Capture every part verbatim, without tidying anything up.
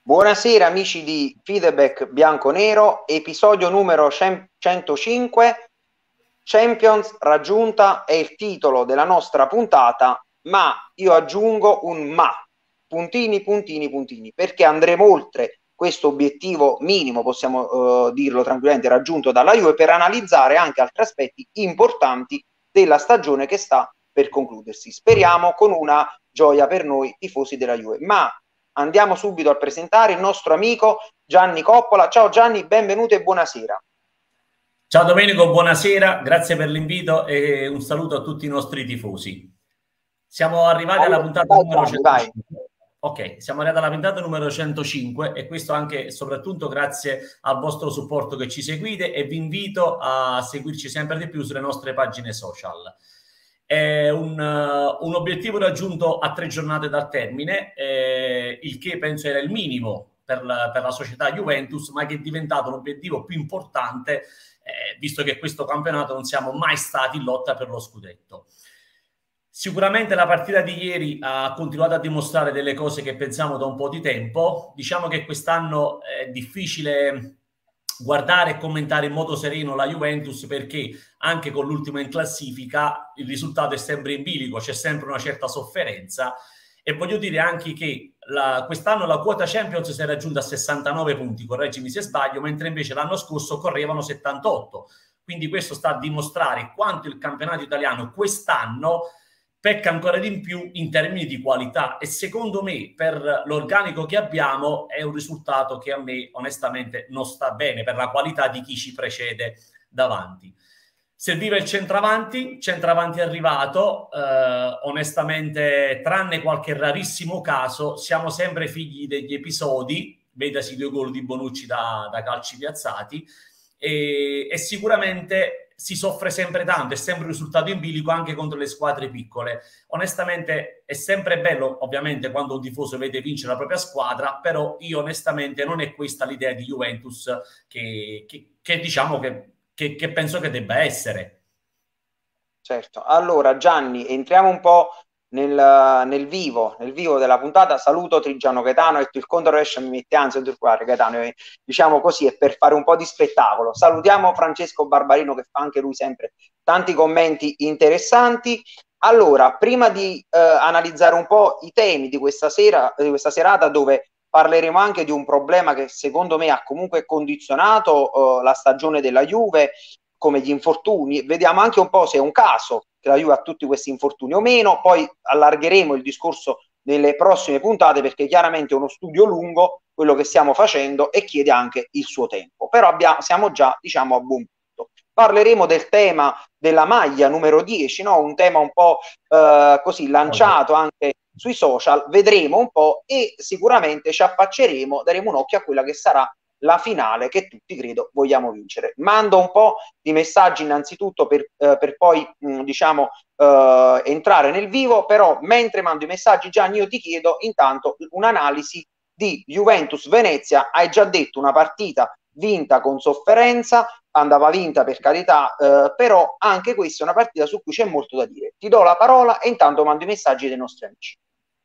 Buonasera amici di Feedback Bianconero, episodio numero centocinque, Champions raggiunta è il titolo della nostra puntata, ma io aggiungo un ma, puntini, puntini, puntini, perché andremo oltre questo obiettivo minimo, possiamo uh, dirlo tranquillamente, raggiunto dalla Juve, per analizzare anche altri aspetti importanti della stagione che sta per concludersi. Speriamo con una gioia per noi tifosi della Juve, ma andiamo subito a presentare il nostro amico Gianni Coppola. Ciao Gianni, benvenuto e buonasera. Ciao Domenico, buonasera, grazie per l'invito e un saluto a tutti i nostri tifosi. Siamo arrivati allora, alla puntata vai, numero Gianni, centocinque. Vai. Ok, siamo arrivati alla puntata numero centocinque e questo anche e soprattutto grazie al vostro supporto che ci seguite, e vi invito a seguirci sempre di più sulle nostre pagine social. È un, uh, un obiettivo raggiunto a tre giornate dal termine, eh, il che penso era il minimo per la, per la società Juventus, ma che è diventato l'obiettivo più importante, eh, visto che questo campionato non siamo mai stati in lotta per lo scudetto. Sicuramente la partita di ieri ha continuato a dimostrare delle cose che pensiamo da un po' di tempo. Diciamo che quest'anno è difficile guardare e commentare in modo sereno la Juventus, perché anche con l'ultima in classifica il risultato è sempre in bilico, c'è sempre una certa sofferenza, e voglio dire anche che quest'anno la quota Champions si è raggiunta a sessantanove punti, correggimi se sbaglio, mentre invece l'anno scorso correvano settantotto. Quindi questo sta a dimostrare quanto il campionato italiano quest'anno pecca ancora di più in termini di qualità, e secondo me per l'organico che abbiamo è un risultato che a me onestamente non sta bene per la qualità di chi ci precede davanti. Serviva il centravanti, centravanti è arrivato, eh, onestamente tranne qualche rarissimo caso siamo sempre figli degli episodi, vedasi due gol di Bonucci da, da calci piazzati, e, e sicuramente si soffre sempre tanto, è sempre un risultato in bilico anche contro le squadre piccole. Onestamente è sempre bello ovviamente quando un tifoso vede vincere la propria squadra, però io onestamente non è questa l'idea di Juventus che, che, che diciamo che, che, che penso che debba essere. Certo, allora Gianni, entriamo un po' nel, nel vivo, nel vivo della puntata. Saluto Trigiano Gaetano, e il conto rovescio mi mette ansia di qua, Gaetano, e, diciamo così, è per fare un po' di spettacolo. Salutiamo Francesco Barbarino, che fa anche lui sempre tanti commenti interessanti. Allora, prima di eh, analizzare un po' i temi di questa sera, di questa serata, dove parleremo anche di un problema che secondo me ha comunque condizionato eh, la stagione della Juve, come gli infortuni, vediamo anche un po' se è un caso che la Juve ha tutti questi infortuni o meno. Poi allargheremo il discorso nelle prossime puntate, perché chiaramente è uno studio lungo quello che stiamo facendo e chiede anche il suo tempo, però abbiamo, siamo già diciamo a buon punto. Parleremo del tema della maglia numero dieci, no? Un tema un po' eh, così lanciato anche sui social, vedremo un po' e sicuramente ci affacceremo, daremo un occhio a quella che sarà la finale che tutti credo vogliamo vincere. Mando un po' di messaggi innanzitutto per, eh, per poi mh, diciamo eh, entrare nel vivo, però mentre mando i messaggi Gianni io ti chiedo intanto un'analisi di Juventus Venezia. Hai già detto una partita vinta con sofferenza, andava vinta per carità, eh, però anche questa è una partita su cui c'è molto da dire. Ti do la parola e intanto mando i messaggi dei nostri amici.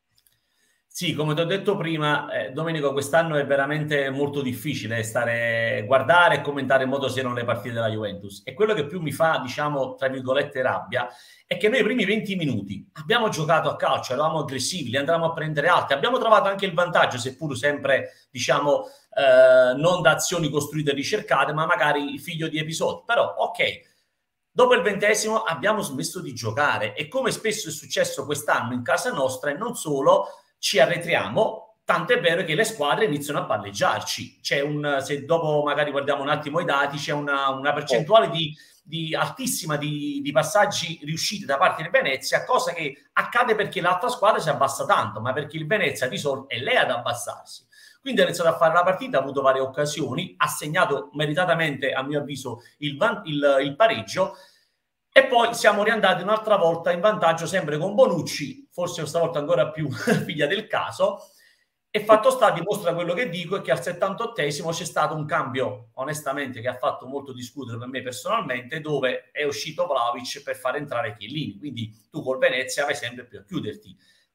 Sì, come ti ho detto prima, eh, Domenico, quest'anno è veramente molto difficile stare, guardare e commentare in modo sereno le partite della Juventus. E quello che più mi fa, diciamo, tra virgolette, rabbia, è che noi i primi venti minuti abbiamo giocato a calcio, eravamo aggressivi, li andavamo a prendere alti, abbiamo trovato anche il vantaggio, seppur sempre, diciamo, eh, non da azioni costruite e ricercate, ma magari figlio di episodi. Però, ok, dopo il ventesimo abbiamo smesso di giocare, e come spesso è successo quest'anno in casa nostra, e non solo, ci arretriamo, tanto è vero che le squadre iniziano a palleggiarci. C'è un, se dopo magari guardiamo un attimo i dati, c'è una, una percentuale di, di altissima di, di passaggi riusciti da parte del Venezia, cosa che accade perché l'altra squadra si abbassa tanto, ma perché il Venezia di solito è lei ad abbassarsi. Quindi ha iniziato a fare la partita, ha avuto varie occasioni, ha segnato meritatamente, a mio avviso, il, il, il pareggio, e poi siamo riandati un'altra volta in vantaggio, sempre con Bonucci, forse questa volta ancora più figlia del caso. E fatto sta, dimostra quello che dico, è che al settantottesimo c'è stato un cambio, onestamente, che ha fatto molto discutere per me personalmente, dove è uscito Vlahovic per far entrare Chiellini. Quindi tu col Venezia vai sempre più a chiuderti.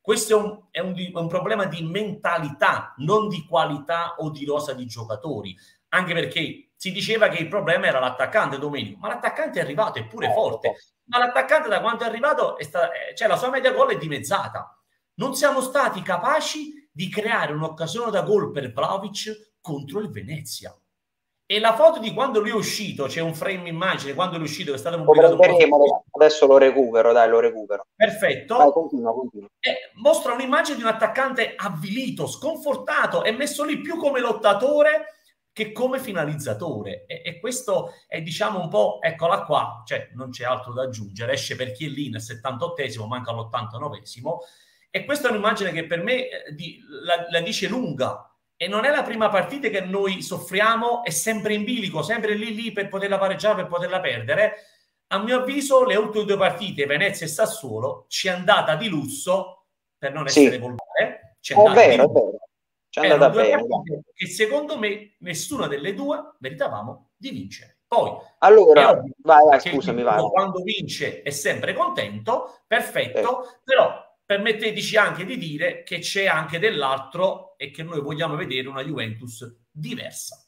Questo è un, è, un, è un problema di mentalità, non di qualità o di rosa di giocatori, anche perché si diceva che il problema era l'attaccante, Domenico, ma l'attaccante è arrivato, è pure forte, ma l'attaccante da quanto è arrivato, è sta, cioè la sua media gol è dimezzata. Non siamo stati capaci di creare un'occasione da gol per Vlahovic contro il Venezia. E la foto di quando lui è uscito, c'è un frame immagine quando lui è uscito che è stato pubblicato un adesso lo recupero, dai, lo recupero. Perfetto. Vai, continua, continua. E mostra un'immagine di un attaccante avvilito, sconfortato, è messo lì più come lottatore che come finalizzatore. E, e questo è, diciamo, un po', eccola qua, cioè non c'è altro da aggiungere, esce per Chiellini al settantottesimo, manca all'ottantanovesimo, e questa è un'immagine che per me eh, di, la, la dice lunga. E non è la prima partita che noi soffriamo, è sempre in bilico, sempre lì lì per poterla pareggiare, per poterla perdere. A mio avviso le ultime due partite, Venezia e Sassuolo, ci è andata di lusso, per non essere sì. volgare, ci è, è vero, è vero. Ci è andata bene. E secondo me nessuna delle due meritavamo di vincere. Poi, allora, vai, vai, scusami, vai. Quando vince è sempre contento, perfetto, eh. però permetteteci anche di dire che c'è anche dell'altro e che noi vogliamo vedere una Juventus diversa.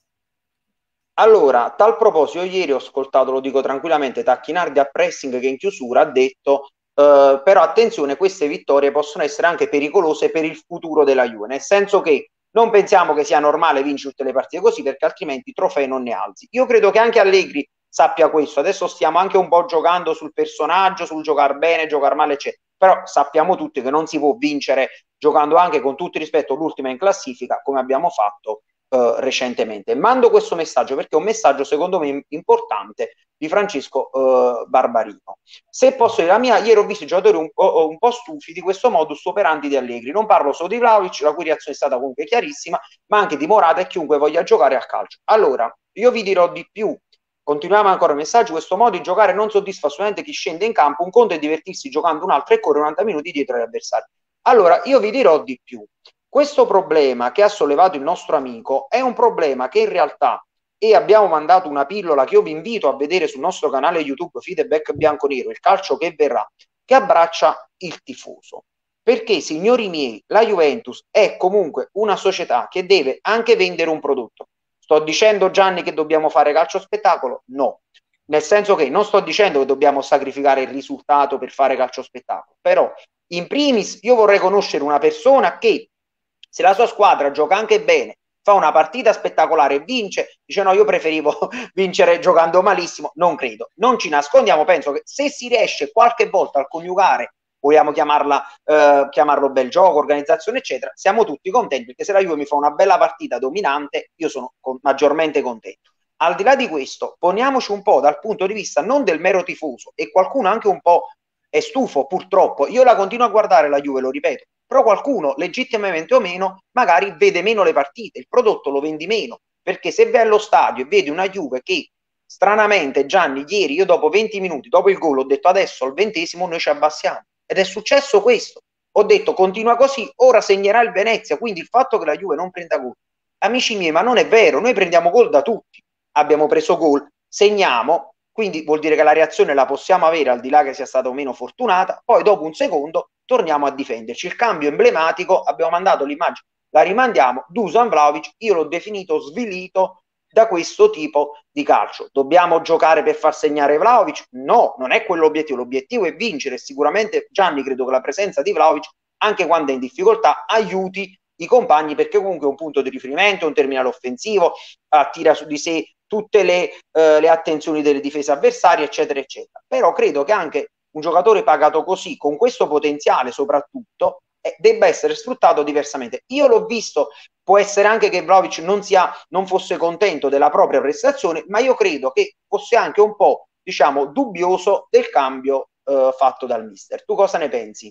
Allora, a tal proposito, ieri ho ascoltato, lo dico tranquillamente, Tacchinardi a pressing che in chiusura ha detto eh, però attenzione, queste vittorie possono essere anche pericolose per il futuro della Juve, nel senso che non pensiamo che sia normale vincere tutte le partite così, perché altrimenti trofei non ne alzi. Io credo che anche Allegri sappia questo, adesso stiamo anche un po' giocando sul personaggio, sul giocare bene, giocare male, eccetera, però sappiamo tutti che non si può vincere giocando anche, con tutto il rispetto, l'ultima in classifica, come abbiamo fatto Uh, recentemente. Mando questo messaggio perché è un messaggio secondo me importante di Francesco uh, Barbarino. Se posso dire la mia, ieri ho visto i giocatori un po', un po' stufi di questo modus operandi di Allegri. Non parlo solo di Vlahovic, la cui reazione è stata comunque chiarissima, ma anche di Morata e chiunque voglia giocare a calcio. Allora, io vi dirò di più. Continuiamo ancora il messaggio, questo modo di giocare non soddisfa assolutamente chi scende in campo, un conto è divertirsi giocando un altro e correre novanta minuti dietro agli avversari. Allora, io vi dirò di più. Questo problema che ha sollevato il nostro amico è un problema che in realtà, e abbiamo mandato una pillola che io vi invito a vedere sul nostro canale YouTube Feedback Bianconero, il calcio che verrà, che abbraccia il tifoso. Perché, signori miei, la Juventus è comunque una società che deve anche vendere un prodotto. Sto dicendo, Gianni, che dobbiamo fare calcio spettacolo? No. Nel senso che non sto dicendo che dobbiamo sacrificare il risultato per fare calcio spettacolo, però in primis io vorrei conoscere una persona che, se la sua squadra gioca anche bene, fa una partita spettacolare e vince, dice no, io preferivo vincere giocando malissimo, non credo. Non ci nascondiamo, penso che se si riesce qualche volta a coniugare, vogliamo chiamarla, eh, chiamarlo bel gioco, organizzazione, eccetera, siamo tutti contenti, perché se la Juve mi fa una bella partita dominante, io sono con, maggiormente contento. Al di là di questo, poniamoci un po' dal punto di vista non del mero tifoso, e qualcuno anche un po' è stufo, purtroppo, io la continuo a guardare la Juve, lo ripeto, però qualcuno, legittimamente o meno, magari vede meno le partite, il prodotto lo vendi meno, perché se vai allo stadio e vedi una Juve che, stranamente, Gianni, ieri io dopo venti minuti, dopo il gol, ho detto adesso al ventesimo noi ci abbassiamo, ed è successo questo, ho detto continua così, ora segnerà il Venezia, quindi il fatto che la Juve non prenda gol, amici miei, ma non è vero, noi prendiamo gol da tutti, abbiamo preso gol, segniamo, quindi vuol dire che la reazione la possiamo avere al di là che sia stata o meno fortunata, poi dopo un secondo torniamo a difenderci. Il cambio emblematico, abbiamo mandato l'immagine, la rimandiamo, Dusan Vlahovic, io l'ho definito svilito da questo tipo di calcio. Dobbiamo giocare per far segnare Vlahovic? No, non è quello l'obiettivo, l'obiettivo è vincere. Sicuramente, Gianni, credo che la presenza di Vlahovic, anche quando è in difficoltà, aiuti i compagni, perché comunque è un punto di riferimento, un terminale offensivo, attira su di sé tutte le, eh, le attenzioni delle difese avversarie, eccetera, eccetera. Però credo che anche un giocatore pagato così, con questo potenziale soprattutto, eh, debba essere sfruttato diversamente. Io l'ho visto, può essere anche che Vlahovic non, sia, non fosse contento della propria prestazione, ma io credo che fosse anche un po', diciamo, dubbioso del cambio eh, fatto dal mister. Tu cosa ne pensi?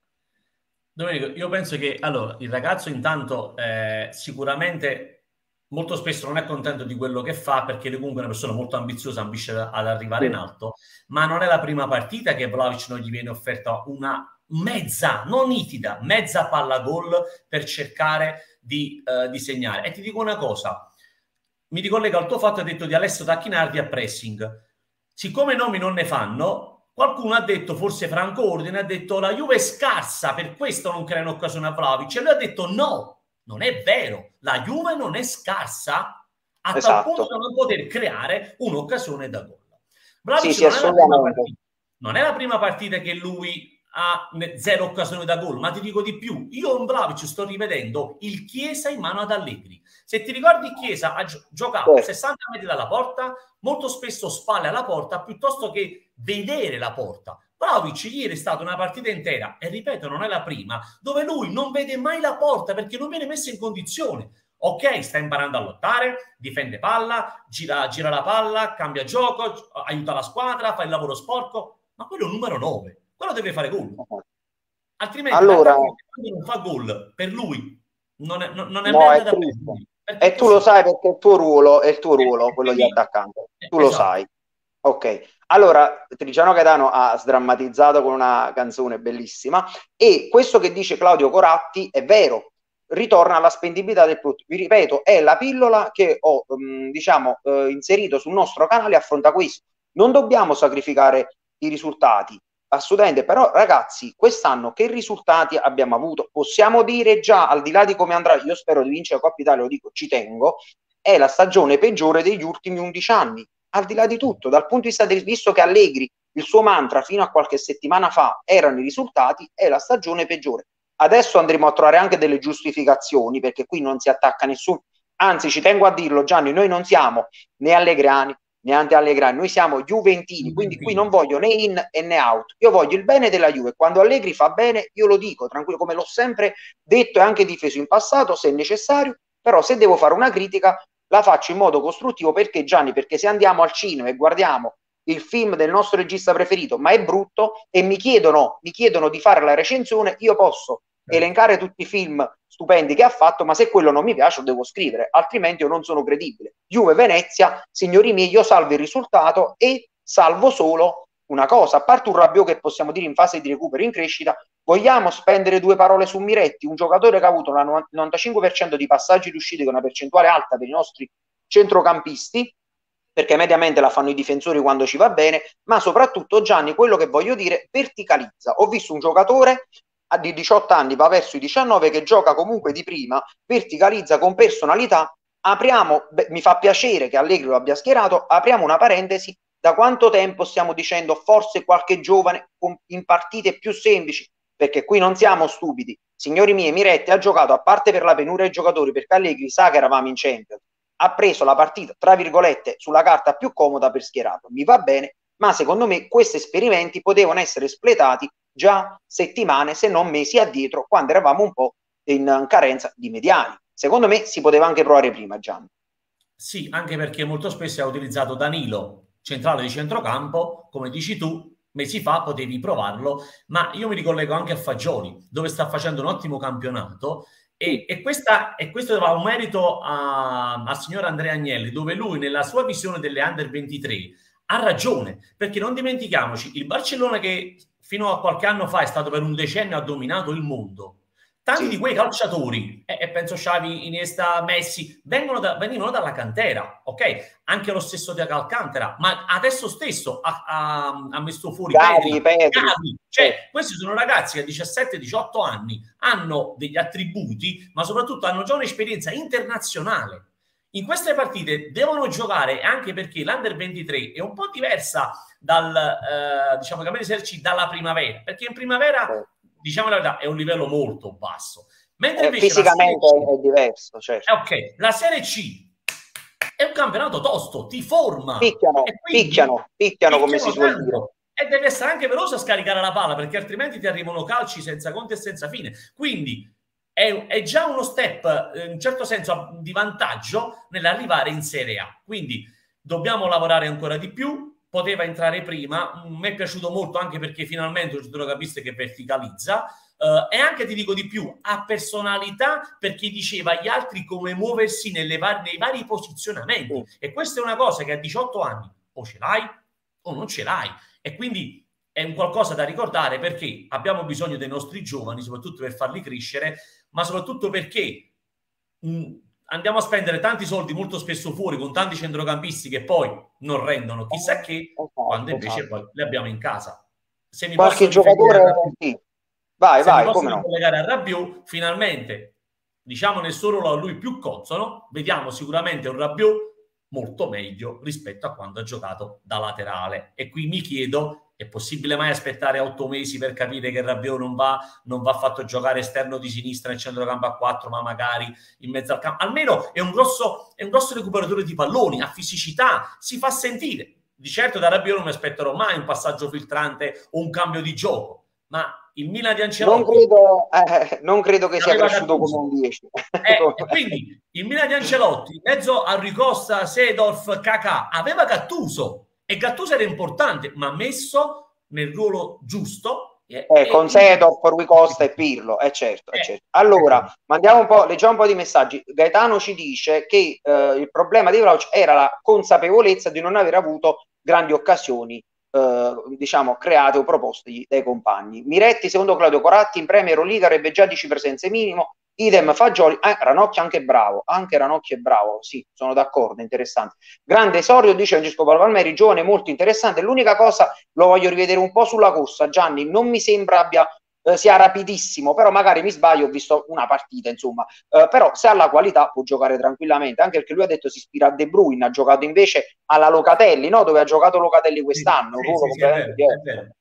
Domenico, io penso che allora il ragazzo intanto eh, sicuramente molto spesso non è contento di quello che fa, perché lui comunque è una persona molto ambiziosa, ambisce ad arrivare in alto, ma non è la prima partita che Vlahovic non gli viene offerta una mezza, non nitida, mezza palla gol per cercare di, uh, di segnare. E ti dico una cosa, mi ricollega al tuo fatto, hai detto di Alessio Tacchinardi a pressing. Siccome i nomi non ne fanno, Qualcuno ha detto, forse Franco Ordine, ha detto la Juve è scarsa, per questo non creano occasione a Vlahovic. E lui ha detto no, non è vero, la Juve non è scarsa a esatto. tal punto da non poter creare un'occasione da gol. Vlahovic sì, sì, non, è la prima assolutamente. partita, non è la prima partita che lui ha zero occasioni da gol, ma ti dico di più, io in Vlahovic sto rivedendo il Chiesa in mano ad Allegri. Se ti ricordi, Chiesa ha gio- giocato Sì. sessanta metri dalla porta, molto spesso spalle alla porta, piuttosto che vedere la porta. Vlahovic ieri è stata una partita intera, e ripeto, non è la prima, dove lui non vede mai la porta perché non viene messo in condizione. Ok, sta imparando a lottare, difende palla, gira, gira la palla, cambia gioco, aiuta la squadra, fa il lavoro sporco, ma quello è un numero nove. Quello deve fare gol. Altrimenti allora, quando non fa gol per lui non è, non, non è no, merda è da triste. prendere. E tu lo sai perché il tuo ruolo è il tuo ruolo, quello di Quindi, attaccante. Tu lo esatto. sai. Ok. Allora, Trigiano Gaetano ha sdrammatizzato con una canzone bellissima e questo che dice Claudio Coratti è vero. Ritorna alla spendibilità del prodotto. Vi ripeto, è la pillola che ho mh, diciamo eh, inserito sul nostro canale, affronta questo. Non dobbiamo sacrificare i risultati, assolutamente, però ragazzi, quest'anno che risultati abbiamo avuto? Possiamo dire già, al di là di come andrà, io spero di vincere la Coppa Italia, lo dico, ci tengo, è la stagione peggiore degli ultimi undici anni, al di là di tutto, dal punto di vista del, visto che Allegri, il suo mantra fino a qualche settimana fa erano i risultati, è la stagione peggiore. Adesso andremo a trovare anche delle giustificazioni, perché qui non si attacca nessuno, anzi ci tengo a dirlo Gianni, noi non siamo né Allegrani, neanche Allegrani, noi siamo Juventini, quindi qui non voglio né in e né out, io voglio il bene della Juve, quando Allegri fa bene io lo dico tranquillo, come l'ho sempre detto e anche difeso in passato se è necessario, però se devo fare una critica la faccio in modo costruttivo, perché Gianni, perché se andiamo al cinema e guardiamo il film del nostro regista preferito ma è brutto e mi chiedono, mi chiedono di fare la recensione, io posso elencare tutti i film stupendi che ha fatto, ma se quello non mi piace lo devo scrivere, altrimenti io non sono credibile. Juve Venezia, signori miei, io salvo il risultato e salvo solo una cosa, a parte un Rabiot che possiamo dire in fase di recupero in crescita, vogliamo spendere due parole su Miretti, un giocatore che ha avuto il novantacinque per cento di passaggi riusciti, con una percentuale alta per i nostri centrocampisti, perché mediamente la fanno i difensori quando ci va bene, ma soprattutto Gianni, quello che voglio dire, verticalizza. Ho visto un giocatore di diciotto anni, va verso i diciannove, che gioca comunque di prima, verticalizza con personalità. Apriamo, beh, mi fa piacere che Allegri lo abbia schierato, apriamo una parentesi, da quanto tempo stiamo dicendo forse qualche giovane in partite più semplici, perché qui non siamo stupidi, signori miei, Miretti ha giocato, a parte per la penuria dei giocatori, perché Allegri sa che eravamo in Champions, ha preso la partita, tra virgolette, sulla carta più comoda per schierato, mi va bene, ma secondo me questi esperimenti potevano essere espletati già settimane, se non mesi addietro, quando eravamo un po' in carenza di mediani. Secondo me si poteva anche provare prima, Gianni. Sì, anche perché molto spesso ha utilizzato Danilo, centrale di centrocampo, come dici tu, mesi fa potevi provarlo, ma io mi ricollego anche a Fagioli, dove sta facendo un ottimo campionato, e, e, questa, e questo va un merito al signor Andrea Agnelli, dove lui nella sua visione delle under ventitré ha ragione, perché non dimentichiamoci, il Barcellona che fino a qualche anno fa è stato per un decennio, ha dominato il mondo. Tanti sì. di quei calciatori, e eh, penso Xavi, Iniesta, Messi, vengono da, venivano dalla cantera, ok? Anche lo stesso Thiago Alcantara, ma adesso stesso ha, ha, ha messo fuori Gavi, Pedri, Pedri. Gavi. Cioè, questi sono ragazzi che a diciassette diciotto anni hanno degli attributi, ma soprattutto hanno già un'esperienza internazionale. In queste partite devono giocare, anche perché l'Under ventitré è un po' diversa dal, eh, diciamo, Gabriele Serci dalla primavera, perché in primavera, diciamo la verità, è un livello molto basso. Mentre invece eh, fisicamente la C, è diverso, certo. Eh, ok, la Serie C è un campionato tosto, ti forma. Picchiano, e quindi, picchiano, picchiano come si suol tanto. dire. E devi essere anche veloce a scaricare la palla, perché altrimenti ti arrivano calci senza conto e senza fine. Quindi è, è già uno step, in un certo senso, di vantaggio nell'arrivare in Serie A. Quindi dobbiamo lavorare ancora di più. Poteva entrare prima, mi è piaciuto molto anche perché finalmente un centrocampista che verticalizza, uh, e anche ti dico di più, ha personalità, perché diceva agli altri come muoversi nelle var- nei vari posizionamenti, mm. e questa è una cosa che a diciotto anni o ce l'hai o non ce l'hai, e quindi è un qualcosa da ricordare, perché abbiamo bisogno dei nostri giovani, soprattutto per farli crescere, ma soprattutto perché mh, andiamo a spendere tanti soldi molto spesso fuori con tanti centrocampisti che poi non rendono chissà che, quando invece poi li abbiamo in casa. se mi qualche posso ricollegare giocatore, a Rabiot, sì. Vai, se mi vai, posso come no? ricollegare a Rabiot, finalmente, diciamo nel suo ruolo a lui più consono, vediamo sicuramente un Rabiot molto meglio rispetto a quando ha giocato da laterale. E qui mi chiedo, è possibile mai aspettare otto mesi per capire che Rabiot non va, non va fatto giocare esterno di sinistra nel centrocampo a quattro, ma magari in mezzo al campo? Almeno è un grosso, è un grosso recuperatore di palloni, ha fisicità, si fa sentire. Di certo da Rabiot non mi aspetterò mai un passaggio filtrante o un cambio di gioco, ma il Milan di Non Ancelotti credo, eh, non credo che sia aveva cresciuto come Gattuso. un dieci. Eh, e quindi il Milan di Ancelotti, in mezzo a Ricosta, Seedorf, Kakà, aveva Gattuso, e Gattuso era importante, ma messo nel ruolo giusto. E, Eh, e con in... Seedorf, Rui Costa e Pirlo, è eh, certo, è eh, certo. Allora, esatto. mandiamo un po', leggiamo un po' di messaggi. Gaetano ci dice che eh, il problema di Vlahovic era la consapevolezza di non aver avuto grandi occasioni, eh, diciamo, create o proposte dai compagni. Miretti, secondo Claudio Coratti, in Premier League avrebbe già dieci presenze minimo. Idem Fagioli, eh, Ranocchio anche bravo, anche Ranocchio è bravo, sì, sono d'accordo, interessante. Grande esordio, dice Francesco Palmeri, giovane molto interessante. L'unica cosa, lo voglio rivedere un po' sulla corsa, Gianni, non mi sembra abbia eh, sia rapidissimo, però magari mi sbaglio, ho visto una partita, insomma, eh, però se ha la qualità può giocare tranquillamente, anche perché lui ha detto si ispira a De Bruyne, ha giocato invece alla Locatelli, no? Dove ha giocato Locatelli quest'anno, un Sì, ruolo sì, sì, è completamente vero, è diverso. vero.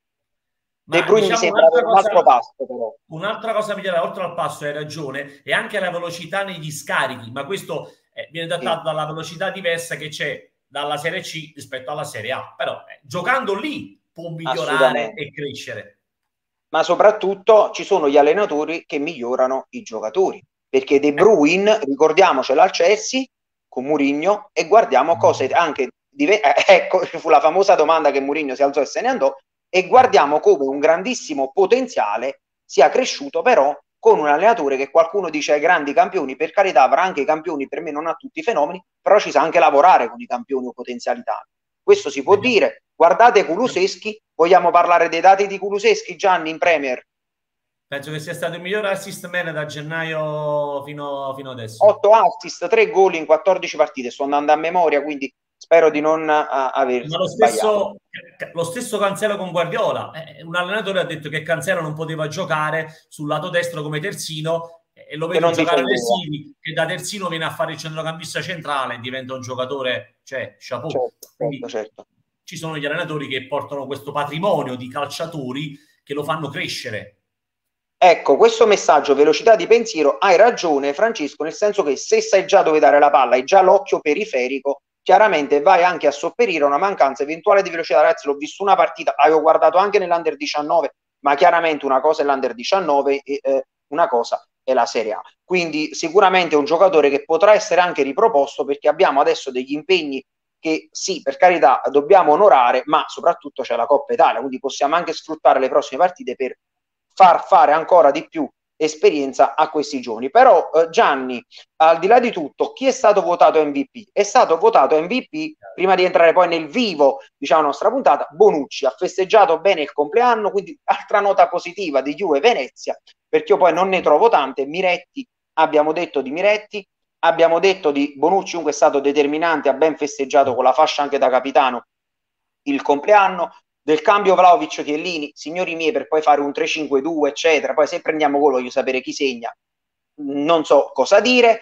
De Ma Bruyne mi diciamo sembra un'altra avere un altro cosa, passo, però. un'altra cosa migliore, oltre al passo, hai ragione, è anche la velocità negli scarichi, ma questo eh, viene dattato Sì, dalla velocità diversa che c'è dalla Serie C rispetto alla Serie A, però eh, giocando lì può migliorare assolutamente. e crescere. Ma soprattutto ci sono gli allenatori che migliorano i giocatori, perché De Eh. Bruyne, ricordiamocelo al Chelsea con Mourinho, e guardiamo cose anche di, eh, ecco, fu la famosa domanda che Mourinho si alzò e se ne andò, e guardiamo come un grandissimo potenziale sia cresciuto però con un allenatore che qualcuno dice ai grandi campioni, per carità avrà anche i campioni, per me non ha tutti i fenomeni, però ci sa anche lavorare con i campioni o potenzialità. Questo si può Vediamo. dire. Guardate Kuluseschi, vogliamo parlare dei dati di Kuluseschi, Gianni, in Premier? Penso che sia stato il miglior assist man da gennaio fino, fino adesso. otto assist, tre gol in quattordici partite, sto andando a memoria, quindi spero di non uh, aver Ma lo sbagliato. stesso, lo stesso Cancelo con Guardiola, eh, un allenatore ha detto che Cancelo non poteva giocare sul lato destro come terzino, eh, e lo Che vedo non giocare difendeva. Versini, che da terzino viene a fare il centrocampista centrale e diventa un giocatore, cioè, chapeau. Certo, certo, Quindi certo. ci sono gli allenatori che portano questo patrimonio di calciatori che lo fanno crescere. Ecco, questo messaggio, velocità di pensiero, hai ragione Francesco, nel senso che se sai già dove dare la palla, hai già l'occhio periferico, chiaramente vai anche a sopperire una mancanza eventuale di velocità. Ragazzi, l'ho visto una partita, avevo guardato anche nell'Under diciannove, ma chiaramente una cosa è l'Under diciannove e eh, una cosa è la Serie A. Quindi sicuramente è un giocatore che potrà essere anche riproposto, perché abbiamo adesso degli impegni che sì, per carità, dobbiamo onorare, ma soprattutto c'è la Coppa Italia, quindi possiamo anche sfruttare le prossime partite per far fare ancora di più esperienza a questi giovani. Però eh, Gianni, al di là di tutto, chi è stato votato M V P? È stato votato M V P, prima di entrare poi nel vivo, diciamo, la nostra puntata, Bonucci. Ha festeggiato bene il compleanno, quindi altra nota positiva di Juve Venezia, perché io poi non ne trovo tante. Miretti, abbiamo detto di Miretti, abbiamo detto di Bonucci, comunque è stato determinante, ha ben festeggiato con la fascia anche da capitano il compleanno. Del cambio Vlahovic-Chiellini, signori miei, per poi fare un tre cinque due, eccetera. Poi se prendiamo gol voglio sapere chi segna, non so cosa dire.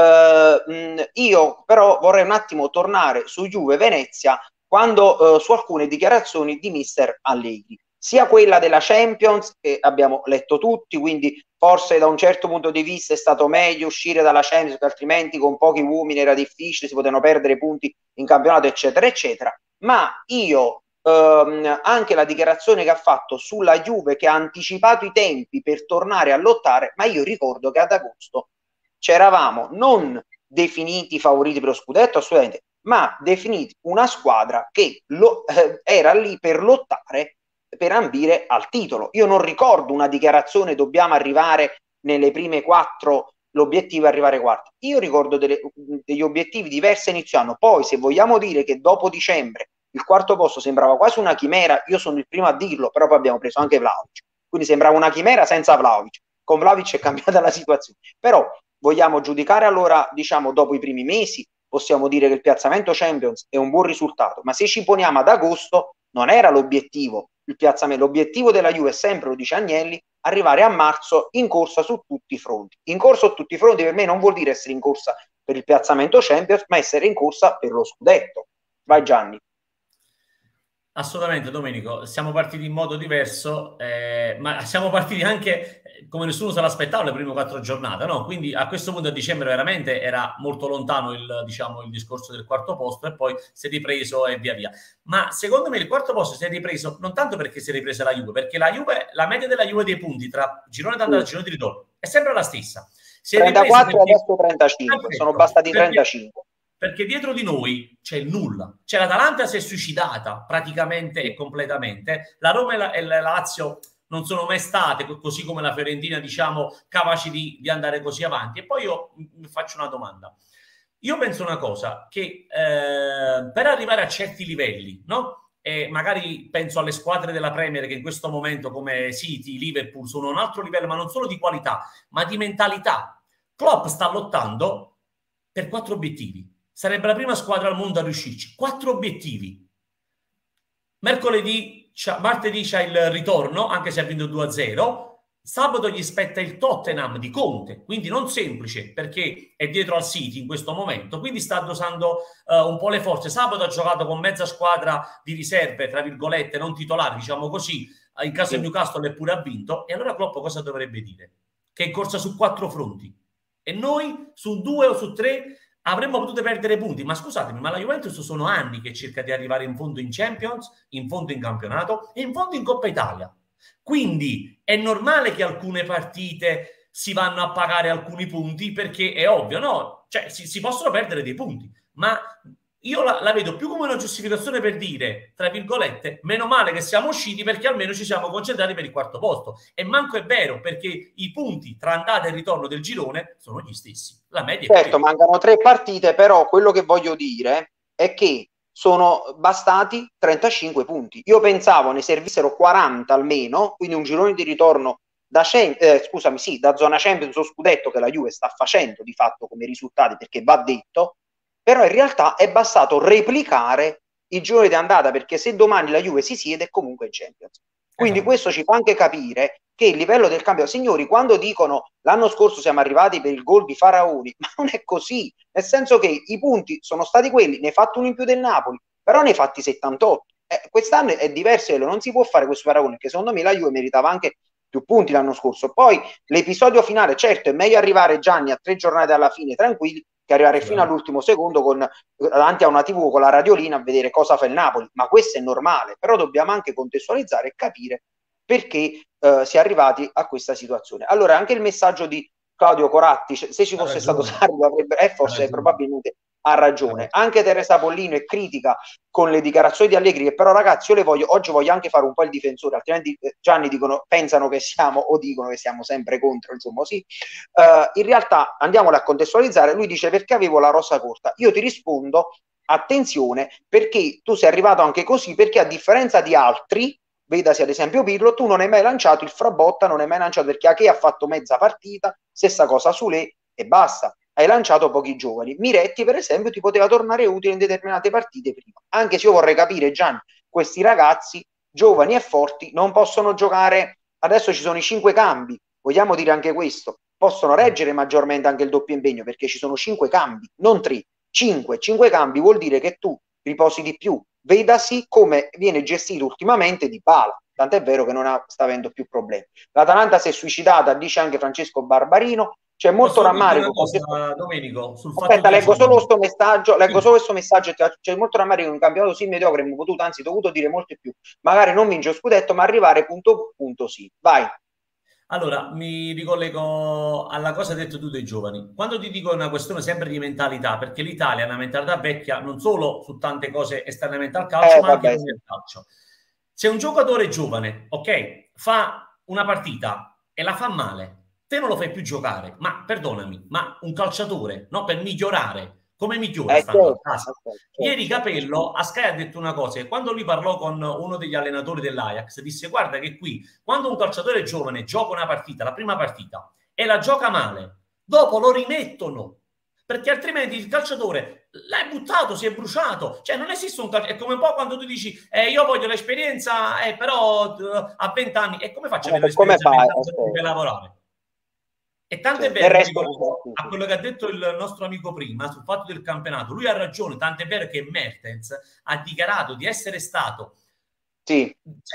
Uh, mh, io però vorrei un attimo tornare su Juve Venezia, quando uh, su alcune dichiarazioni di mister Allegri, sia quella della Champions, che abbiamo letto tutti, quindi forse da un certo punto di vista è stato meglio uscire dalla Champions, perché altrimenti con pochi uomini era difficile, si potevano perdere punti in campionato, eccetera, eccetera. Ma io ehm, anche la dichiarazione che ha fatto sulla Juve, che ha anticipato i tempi per tornare a lottare, ma io ricordo che ad agosto c'eravamo non definiti favoriti per lo scudetto, assolutamente, ma definiti una squadra che lo, eh, era lì per lottare, per ambire al titolo. Io non ricordo una dichiarazione dobbiamo arrivare nelle prime quattro, l'obiettivo è arrivare quarti. Io ricordo delle, degli obiettivi diversi inizio anno. Poi se vogliamo dire che dopo dicembre il quarto posto sembrava quasi una chimera, io sono il primo a dirlo, però poi abbiamo preso anche Vlahovic, quindi sembrava una chimera senza Vlahovic. Con Vlahovic è cambiata la situazione, però vogliamo giudicare allora, diciamo, dopo i primi mesi, possiamo dire che il piazzamento Champions è un buon risultato, ma se ci poniamo ad agosto non era l'obiettivo il piazzamento. L'obiettivo della Juve è sempre, lo dice Agnelli, arrivare a marzo in corsa su tutti i fronti. In corsa su tutti i fronti per me non vuol dire essere in corsa per il piazzamento Champions, ma essere in corsa per lo scudetto. Vai Gianni. Assolutamente Domenico, siamo partiti in modo diverso, eh, ma siamo partiti anche come nessuno se l'aspettava le prime quattro giornate, no? Quindi a questo punto a dicembre veramente era molto lontano il, diciamo, il discorso del quarto posto e poi si è ripreso e via via. Ma secondo me il quarto posto si è ripreso non tanto perché si è ripresa la Juve, perché la Juve, la media della Juve dei punti tra girone d'andata e girone di ritorno è sempre la stessa. Si è trentaquattro e adesso trentacinque, perfetto, sono bastati trentacinque. Perché dietro di noi c'è il nulla. Cioè l'Atalanta si è suicidata praticamente e completamente. La Roma e la, e la Lazio non sono mai state, così come la Fiorentina, diciamo, capaci di, di andare così avanti. E poi io mi faccio una domanda. Io penso una cosa, che eh, per arrivare a certi livelli, no? E magari penso alle squadre della Premier che in questo momento come City, Liverpool sono a un altro livello, ma non solo di qualità, ma di mentalità. Klopp sta lottando per quattro obiettivi. Sarebbe la prima squadra al mondo a riuscirci. Quattro obiettivi. Mercoledì, martedì c'è il ritorno, anche se ha vinto due a zero. Sabato gli spetta il Tottenham di Conte, quindi non semplice perché è dietro al City in questo momento, quindi sta dosando uh, un po' le forze. Sabato ha giocato con mezza squadra di riserve, tra virgolette, non titolari, diciamo così. In caso di Newcastle eppure ha vinto. E allora Klopp cosa dovrebbe dire? Che è in corsa su quattro fronti. E noi su due o su tre avremmo potuto perdere punti, ma scusatemi, ma la Juventus sono anni che cerca di arrivare in fondo in Champions, in fondo in campionato e in fondo in Coppa Italia. Quindi è normale che alcune partite si vanno a pagare alcuni punti, perché è ovvio, no? Cioè si, si possono perdere dei punti, ma io la, la vedo più come una giustificazione per dire, tra virgolette, meno male che siamo usciti perché almeno ci siamo concentrati per il quarto posto. E manco è vero, perché i punti tra andata e ritorno del girone sono gli stessi. La media è certo, mancano tre partite, però quello che voglio dire è che sono bastati trentacinque punti. Io pensavo ne servissero quaranta almeno, quindi un girone di ritorno da, eh, scusami, sì, da zona Champions o scudetto, che la Juve sta facendo di fatto come risultati, perché va detto, però in realtà è bastato replicare i gironi di andata, perché se domani la Juve si siede è comunque in Champions. Quindi esatto, questo ci fa anche capire che il livello del campionato, signori, quando dicono l'anno scorso siamo arrivati per il gol di Faraoni, ma non è così, nel senso che i punti sono stati quelli, ne hai fatto uno in più del Napoli, però ne hai fatti settantotto. Eh, quest'anno è diverso, non si può fare questo paragone, perché secondo me la Juve meritava anche più punti l'anno scorso. Poi l'episodio finale, certo, è meglio arrivare, Gianni, a tre giornate alla fine tranquilli, che arrivare fino all'ultimo secondo con, davanti a una tivù con la radiolina a vedere cosa fa il Napoli, ma questo è normale, però dobbiamo anche contestualizzare e capire perché eh, si è arrivati a questa situazione. Allora anche il messaggio di Claudio Coratti, se ci fosse stato Sarri avrebbe, eh, forse probabilmente ha ragione. Anche Teresa Pollino è critica con le dichiarazioni di Allegri, che però ragazzi io le voglio, oggi voglio anche fare un po' il difensore, altrimenti eh, Gianni dicono, pensano che siamo o dicono che siamo sempre contro, insomma sì. Uh, in realtà andiamola a contestualizzare, lui dice perché avevo la rosa corta, io ti rispondo attenzione perché tu sei arrivato anche così, perché a differenza di altri, vedasi ad esempio Pirlo, tu non hai mai lanciato il frabotta, non hai mai lanciato, perché Ake ha fatto mezza partita, stessa cosa Sule e basta. Hai lanciato pochi giovani. Miretti, per esempio, ti poteva tornare utile in determinate partite prima. Anche se io vorrei capire, Gianni, questi ragazzi giovani e forti non possono giocare. Adesso ci sono i cinque cambi, vogliamo dire anche questo. Possono reggere maggiormente anche il doppio impegno, perché ci sono cinque cambi, non tre. Cinque. Cinque cambi vuol dire che tu riposi di più. Vedasi come viene gestito ultimamente Dybala. Tant'è vero che non ha, sta avendo più problemi. L'Atalanta si è suicidata, dice anche Francesco Barbarino. C'è molto rammarico. Cosa, Domenico, sul Aspetta, fatto leggo solo questo messaggio, leggo sì. solo questo messaggio. C'è molto rammarico in un campionato sì mediocre, avremmo potuto, anzi dovuto dire molto più. Magari non vince lo scudetto, ma arrivare punto punto sì. Vai. Allora, mi ricollego alla cosa detto tu dei giovani. Quando ti dico una questione sempre di mentalità, perché l'Italia ha una mentalità vecchia non solo su tante cose esternamente al calcio, eh, ma vabbè, anche sì. nel calcio. Se un giocatore giovane, ok, fa una partita e la fa male, te non lo fai più giocare, ma perdonami, ma un calciatore, no, per migliorare, come migliora eh, stando certo, a casa? certo, Ieri certo, Capello a Sky ha detto una cosa, e quando lui parlò con uno degli allenatori dell'Ajax, disse guarda che qui, quando un calciatore giovane gioca una partita, la prima partita, e la gioca male, dopo lo rimettono, perché altrimenti il calciatore l'hai buttato, si è bruciato, cioè non esiste un calciatore, è come un po' quando tu dici eh, io voglio l'esperienza, eh, però uh, a venti anni, e come faccio ad avere come l'esperienza a fai? venti anni per lavorare? E tanto è Cioè, del vero, mi resto, ricollego a quello che ha detto il nostro amico prima sul fatto del campionato. Lui ha ragione, tanto è vero che Mertens ha dichiarato di essere stato sì,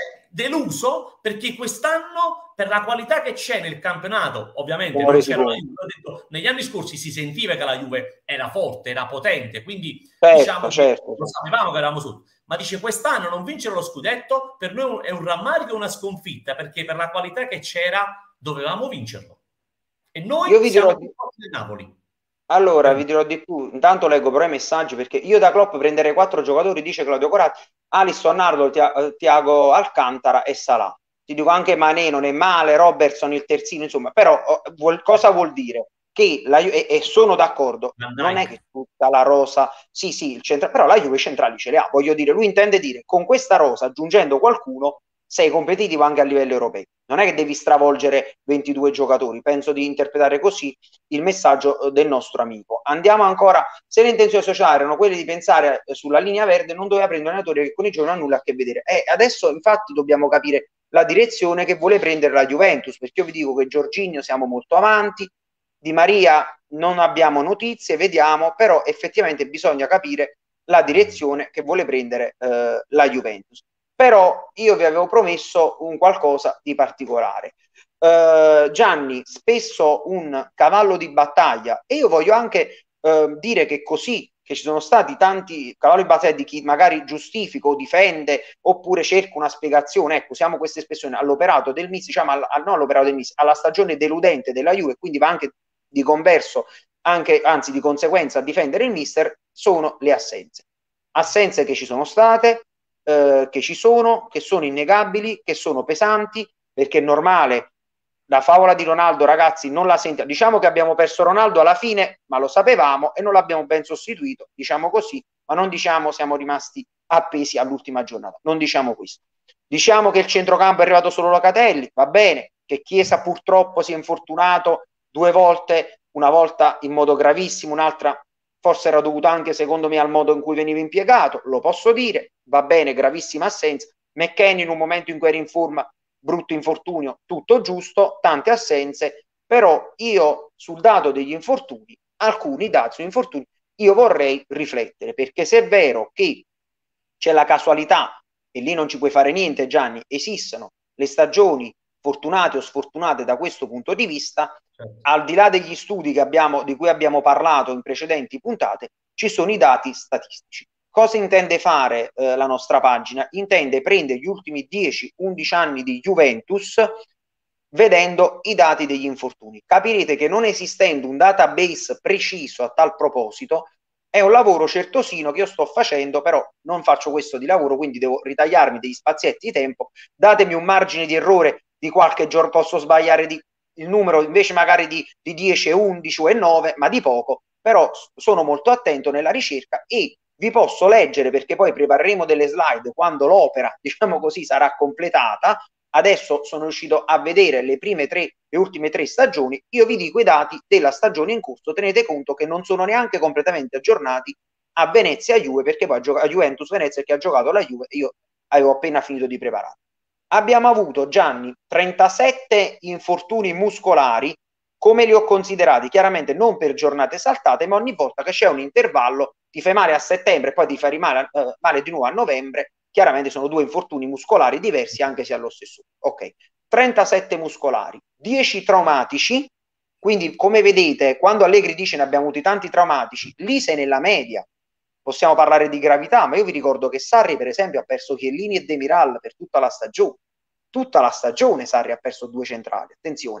deluso perché quest'anno, per la qualità che c'è nel campionato, ovviamente siamo non resi c'era la conto. Juve, ho detto, negli anni scorsi si sentiva che la Juve era forte, era potente, quindi Certo, diciamo che certo, lo certo. sapevamo che eravamo sotto. Ma dice quest'anno non vincere lo scudetto per noi è un rammarico e una sconfitta, perché per la qualità che c'era dovevamo vincerlo. E Io noi vi dirò siamo di... più forti del Napoli. Allora, vi Capito? dirò di più. Intanto leggo però i messaggi, perché io da Klopp prenderei quattro giocatori, dice Claudio Coratti, Alisson, Arnold, Tia- eh, Thiago Alcantara e Salah. Ti dico anche Mané non è male, Robertson il terzino, insomma, però oh, vuol- cosa vuol dire? Che la Ju- e, e sono d'accordo, Van non è Dijk. che tutta la rosa, sì sì, il centra- però la Juve centrali ce le ha, voglio dire, lui intende dire, con questa rosa, aggiungendo qualcuno, sei competitivo anche a livello europeo. Non è che devi stravolgere ventidue giocatori, penso di interpretare così il messaggio del nostro amico. Andiamo ancora, se le intenzioni sociali erano quelle di pensare sulla linea verde, non doveva prendere un allenatore che con i giovani non ha nulla a che vedere. E adesso infatti dobbiamo capire la direzione che vuole prendere la Juventus, perché io vi dico che Jorginho siamo molto avanti, Di Maria non abbiamo notizie, vediamo, però effettivamente bisogna capire la direzione che vuole prendere eh, la Juventus. Però io vi avevo promesso un qualcosa di particolare. Uh, Gianni, spesso un cavallo di battaglia, e io voglio anche uh, dire che così, che ci sono stati tanti cavalli di battaglia di chi magari giustifica o difende oppure cerca una spiegazione, ecco, usiamo questa espressione, all'operato del Miss, diciamo al, al, no all'operato del Miss, alla stagione deludente della Juve, quindi va anche di converso, anche, anzi di conseguenza a difendere il mister, sono le assenze. Assenze che ci sono state, eh, che ci sono, che sono innegabili, che sono pesanti, perché è normale. La favola di Ronaldo, ragazzi, non la sentiamo. Diciamo che abbiamo perso Ronaldo alla fine, ma lo sapevamo e non l'abbiamo ben sostituito, diciamo così, ma non diciamo siamo rimasti appesi all'ultima giornata. Non diciamo questo. Diciamo che il centrocampo è arrivato solo Locatelli, va bene, che Chiesa purtroppo si è infortunato due volte, una volta in modo gravissimo, un'altra forse era dovuta anche secondo me al modo in cui veniva impiegato, lo posso dire, va bene, gravissima assenza. McKennie in un momento in cui era in forma, brutto infortunio, tutto giusto, tante assenze, però io sul dato degli infortuni, alcuni dati sugli infortuni, io vorrei riflettere, perché se è vero che c'è la casualità, e lì non ci puoi fare niente Gianni, esistono le stagioni fortunate o sfortunate da questo punto di vista, Certo. al di là degli studi che abbiamo, di cui abbiamo parlato in precedenti puntate, ci sono i dati statistici. Cosa intende fare eh, la nostra pagina? Intende prendere gli ultimi dieci undici anni di Juventus vedendo i dati degli infortuni. Capirete che non esistendo un database preciso a tal proposito, è un lavoro certosino che io sto facendo, però non faccio questo di lavoro, quindi devo ritagliarmi degli spazietti di tempo. Datemi un margine di errore di qualche giorno, posso sbagliare di, il numero invece magari di, di dieci, undici o nove, ma di poco, però sono molto attento nella ricerca e vi posso leggere, perché poi prepareremo delle slide quando l'opera, diciamo così, sarà completata. Adesso sono riuscito a vedere le prime tre, le ultime tre stagioni, io vi dico i dati della stagione in corso, tenete conto che non sono neanche completamente aggiornati a Venezia Juve, perché poi a Juventus Venezia che ha giocato la Juve e io avevo appena finito di preparare. Abbiamo avuto, Gianni, trentasette infortuni muscolari, come li ho considerati? Chiaramente non per giornate saltate, ma ogni volta che c'è un intervallo, ti fai male a settembre e poi ti fai male, eh, male di nuovo a novembre, chiaramente sono due infortuni muscolari diversi anche se allo stesso. Ok, trentasette muscolari, dieci traumatici, quindi come vedete quando Allegri dice ne abbiamo avuti tanti traumatici, lì sei nella media, possiamo parlare di gravità, ma io vi ricordo che Sarri per esempio ha perso Chiellini e Demiral per tutta la stagione, tutta la stagione Sarri ha perso due centrali, attenzione.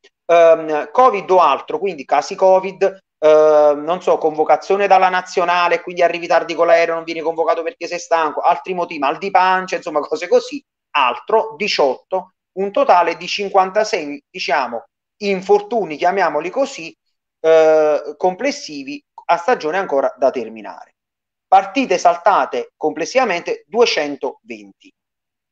Um, Covid o altro, quindi casi Covid, Uh, non so, convocazione dalla nazionale, quindi arrivi tardi con l'aereo, non vieni convocato perché sei stanco, altri motivi, mal di pancia, insomma cose così, altro, diciotto, un totale di cinquantasei, diciamo, infortuni, chiamiamoli così, uh, complessivi a stagione ancora da terminare. Partite saltate complessivamente duecentoventi.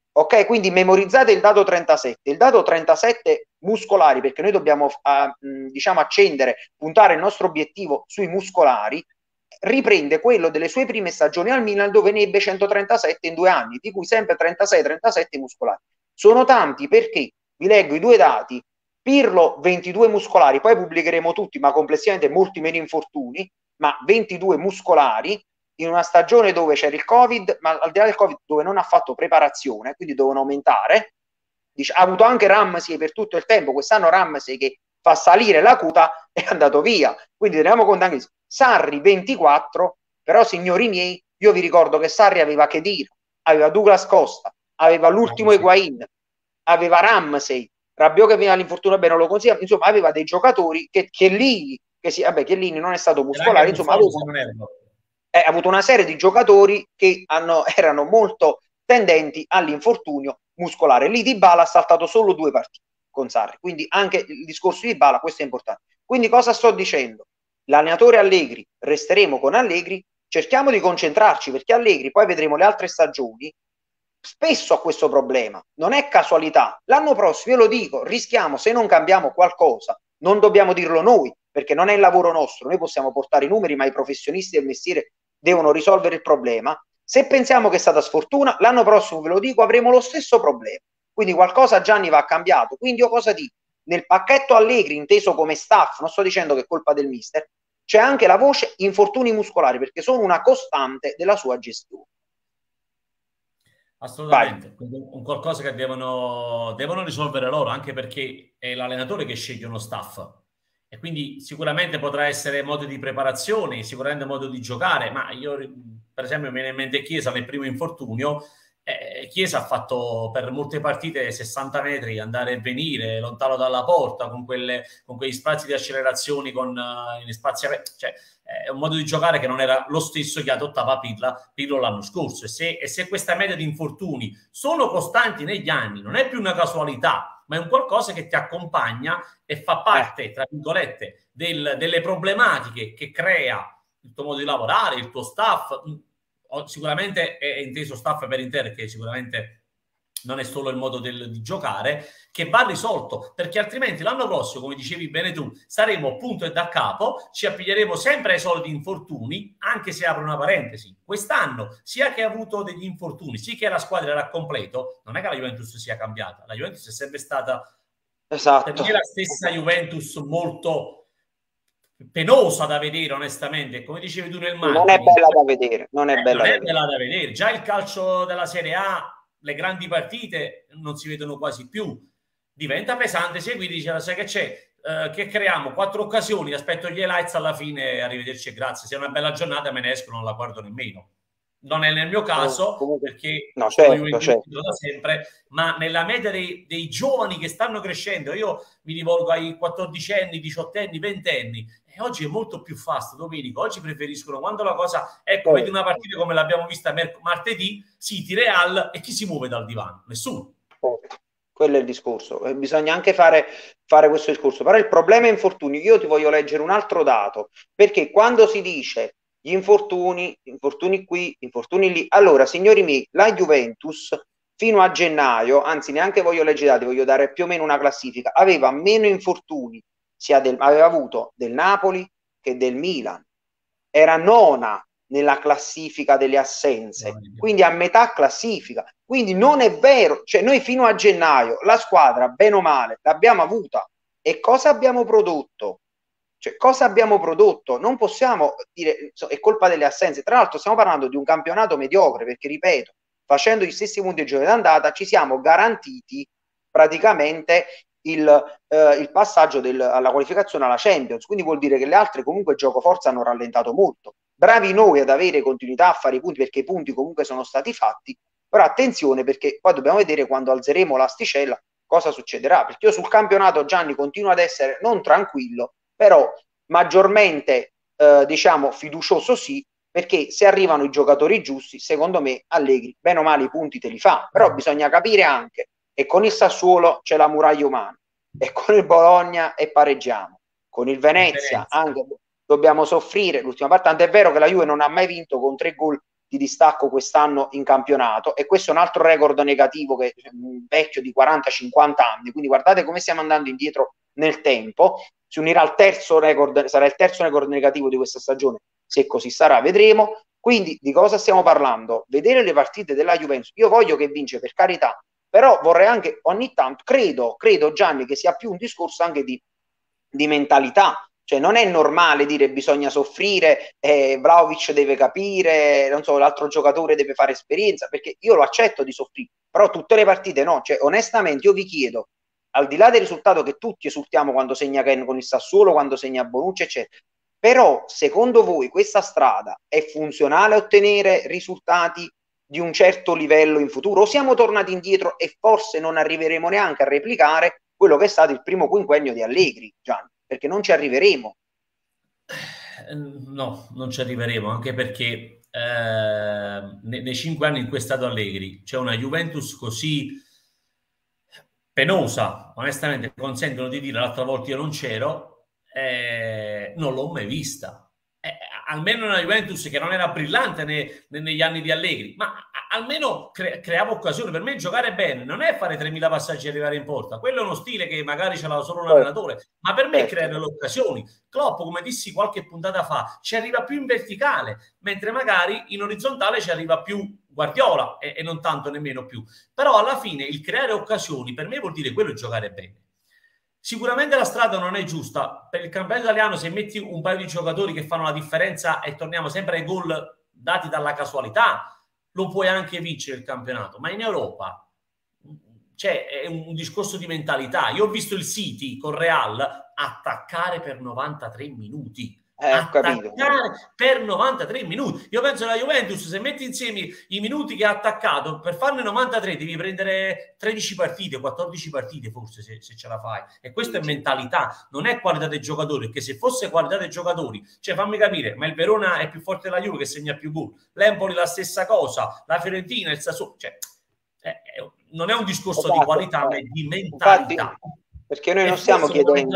Ok, quindi memorizzate il dato trentasette. Il dato trentasette muscolari, perché noi dobbiamo uh, diciamo accendere, puntare il nostro obiettivo sui muscolari, riprende quello delle sue prime stagioni al Milan, dove ne ebbe centotrentasette in due anni, di cui sempre trentasei trentasette muscolari. Sono tanti perché, vi leggo i due dati: Pirlo ventidue muscolari, poi pubblicheremo tutti, ma complessivamente molti meno infortuni, ma ventidue muscolari in una stagione dove c'era il Covid, ma al di là del Covid dove non ha fatto preparazione, quindi dovevano aumentare. Dice, ha avuto anche Ramsey per tutto il tempo, quest'anno Ramsey che fa salire la quota è andato via, quindi teniamo conto anche di Sarri ventiquattro, però signori miei, io vi ricordo che Sarri aveva Khedira, aveva Douglas Costa, aveva l'ultimo Higuain, aveva Ramsey, Rabiot che veniva all'infortunio, bene, non lo consiglia, insomma aveva dei giocatori che Chiellini, che si, vabbè, Chiellini non è stato muscolare, insomma aveva, eh, ha avuto una serie di giocatori che hanno, erano molto tendenti all'infortunio muscolare. Lì Dybala ha saltato solo due partite con Sarri, quindi anche il discorso di Dybala, questo è importante. Quindi cosa sto dicendo? L'allenatore Allegri, resteremo con Allegri, cerchiamo di concentrarci, perché Allegri, poi vedremo le altre stagioni, spesso ha questo problema, non è casualità. L'anno prossimo, io lo dico, rischiamo, se non cambiamo qualcosa, non dobbiamo dirlo noi, perché non è il lavoro nostro, noi possiamo portare i numeri, ma i professionisti del mestiere devono risolvere il problema. Se pensiamo che è stata sfortuna, l'anno prossimo, ve lo dico, avremo lo stesso problema. Quindi qualcosa, Gianni, va cambiato. Quindi io cosa dico? Nel pacchetto Allegri, inteso come staff, non sto dicendo che è colpa del mister, c'è anche la voce infortuni muscolari, perché sono una costante della sua gestione. Assolutamente, Vai. Un qualcosa che devono, devono risolvere loro, anche perché è l'allenatore che sceglie uno staff. E quindi sicuramente potrà essere modo di preparazione, sicuramente modo di giocare, ma io per esempio mi viene in mente Chiesa nel primo infortunio. Eh, Chiesa ha fatto per molte partite sessanta metri, andare e venire lontano dalla porta, con, quelle, con quegli spazi di accelerazioni, con uh, in spazi aperti, cioè è un modo di giocare che non era lo stesso che adottava Pirla, Pirlo l'anno scorso. E se, e se questa media di infortuni sono costanti negli anni, non è più una casualità, ma è un qualcosa che ti accompagna e fa parte, tra virgolette, del, delle problematiche che crea il tuo modo di lavorare, il tuo staff. Sicuramente è inteso staff per intero, che sicuramente non è solo il modo del, di giocare, che va risolto, perché altrimenti l'anno prossimo, come dicevi bene tu, saremo punto e da capo, ci appiglieremo sempre ai soliti infortuni, anche se apro una parentesi. Quest'anno, sia che ha avuto degli infortuni, sia che la squadra era a completo, non è che la Juventus sia cambiata, la Juventus è sempre stata, esatto, per me, la stessa Juventus, molto penosa da vedere, onestamente. Come dicevi tu nel marketing, non è bella da vedere, non è, eh, bella, non da, è vedere. bella da vedere. Già il calcio della Serie A, le grandi partite non si vedono quasi più, diventa pesante seguire, dice, sai che c'è, uh, che creiamo quattro occasioni, aspetto gli highlights, alla fine arrivederci e grazie, se è una bella giornata me ne esco, non la guardo nemmeno. Non è nel mio caso, oh, perché no, sono certo, io certo. da sempre, ma nella media dei, dei giovani che stanno crescendo, io mi rivolgo ai quattordicenni, diciottenni, ventenni, e oggi è molto più fast, Domenico. Oggi preferiscono, quando la cosa, ecco, oh, vedi una partita come l'abbiamo vista martedì, City Real, e chi si muove dal divano? Nessuno. Oh, quello è il discorso, eh, bisogna anche fare, fare questo discorso. Però il problema è infortuni. Io ti voglio leggere un altro dato, perché quando si dice gli infortuni, infortuni qui, infortuni lì, allora, signori miei, la Juventus fino a gennaio, anzi neanche voglio leggere i dati, voglio dare più o meno una classifica, aveva meno infortuni, sia del, aveva avuto del Napoli che del Milan, era nona nella classifica delle assenze, quindi a metà classifica. Quindi non è vero, cioè noi fino a gennaio la squadra, bene o male, l'abbiamo avuta. E cosa abbiamo prodotto? Cioè, cosa abbiamo prodotto? Non possiamo dire è colpa delle assenze. Tra l'altro stiamo parlando di un campionato mediocre, perché ripeto, facendo gli stessi punti di gioco d'andata ci siamo garantiti praticamente il, eh, il passaggio del, alla qualificazione alla Champions, quindi vuol dire che le altre comunque gioco forza hanno rallentato molto. Bravi noi ad avere continuità a fare i punti, perché i punti comunque sono stati fatti, però attenzione, perché poi dobbiamo vedere quando alzeremo l'asticella cosa succederà, perché io sul campionato, Gianni, continuo ad essere non tranquillo, però maggiormente eh, diciamo fiducioso sì, perché se arrivano i giocatori giusti, secondo me Allegri bene o male i punti te li fa, però bisogna capire anche, e con il Sassuolo c'è la muraglia umana, e con il Bologna e pareggiamo, con il Venezia, Venezia. anche dobbiamo soffrire l'ultima parte, tanto è vero che la Juve non ha mai vinto con tre gol di distacco quest'anno in campionato, e questo è un altro record negativo che è vecchio di quaranta cinquanta anni, quindi guardate come stiamo andando indietro nel tempo. Si unirà al terzo record, sarà il terzo record negativo di questa stagione, se così sarà vedremo. Quindi di cosa stiamo parlando? Vedere le partite della Juventus, io voglio che vince, per carità, però vorrei anche ogni tanto, credo, credo Gianni, che sia più un discorso anche di, di mentalità. Cioè non è normale dire bisogna soffrire, eh, Vlahovic deve capire, non so, l'altro giocatore deve fare esperienza, perché io lo accetto di soffrire, però tutte le partite no. Cioè onestamente io vi chiedo, al di là del risultato che tutti esultiamo quando segna Ken con il Sassuolo, quando segna Bonucci, eccetera, però secondo voi questa strada è funzionale a ottenere risultati di un certo livello in futuro, o siamo tornati indietro e forse non arriveremo neanche a replicare quello che è stato il primo quinquennio di Allegri, Gianni? Perché non ci arriveremo. No, non ci arriveremo, anche perché eh, nei, nei cinque anni in cui è stato Allegri c'è una Juventus così penosa, onestamente consentono di dire, l'altra volta io non c'ero, eh, non l'ho mai vista. Eh, almeno una Juventus che non era brillante ne, ne, negli anni di Allegri, ma a, almeno cre, creava occasioni. Per me giocare bene non è fare tremila passaggi e arrivare in porta, quello è uno stile che magari ce l'ha solo un allenatore, ma per me è creare le occasioni. Klopp, come dissi qualche puntata fa, ci arriva più in verticale, mentre magari in orizzontale ci arriva più Guardiola e, e non tanto nemmeno più. Però alla fine il creare occasioni per me vuol dire quello è giocare bene. Sicuramente la strada non è giusta per il campionato italiano. Se metti un paio di giocatori che fanno la differenza e torniamo sempre ai gol dati dalla casualità, lo puoi anche vincere il campionato, ma in Europa c'è è un discorso di mentalità. Io ho visto il City con Real attaccare per novantatré minuti. Eh, attaccare per novantatré minuti. Io penso alla Juventus, se metti insieme i minuti che ha attaccato, per farne novantatré devi prendere tredici partite, quattordici partite forse, se, se ce la fai. E questa è mentalità, non è qualità dei giocatori, perché se fosse qualità dei giocatori, cioè fammi capire, ma il Verona è più forte della Juve che segna più gol, l'Empoli la stessa cosa, la Fiorentina, il Sassuolo, cioè eh, eh, non è un discorso esatto, di qualità, ma è di mentalità. Infatti, perché noi non stiamo chiedendo...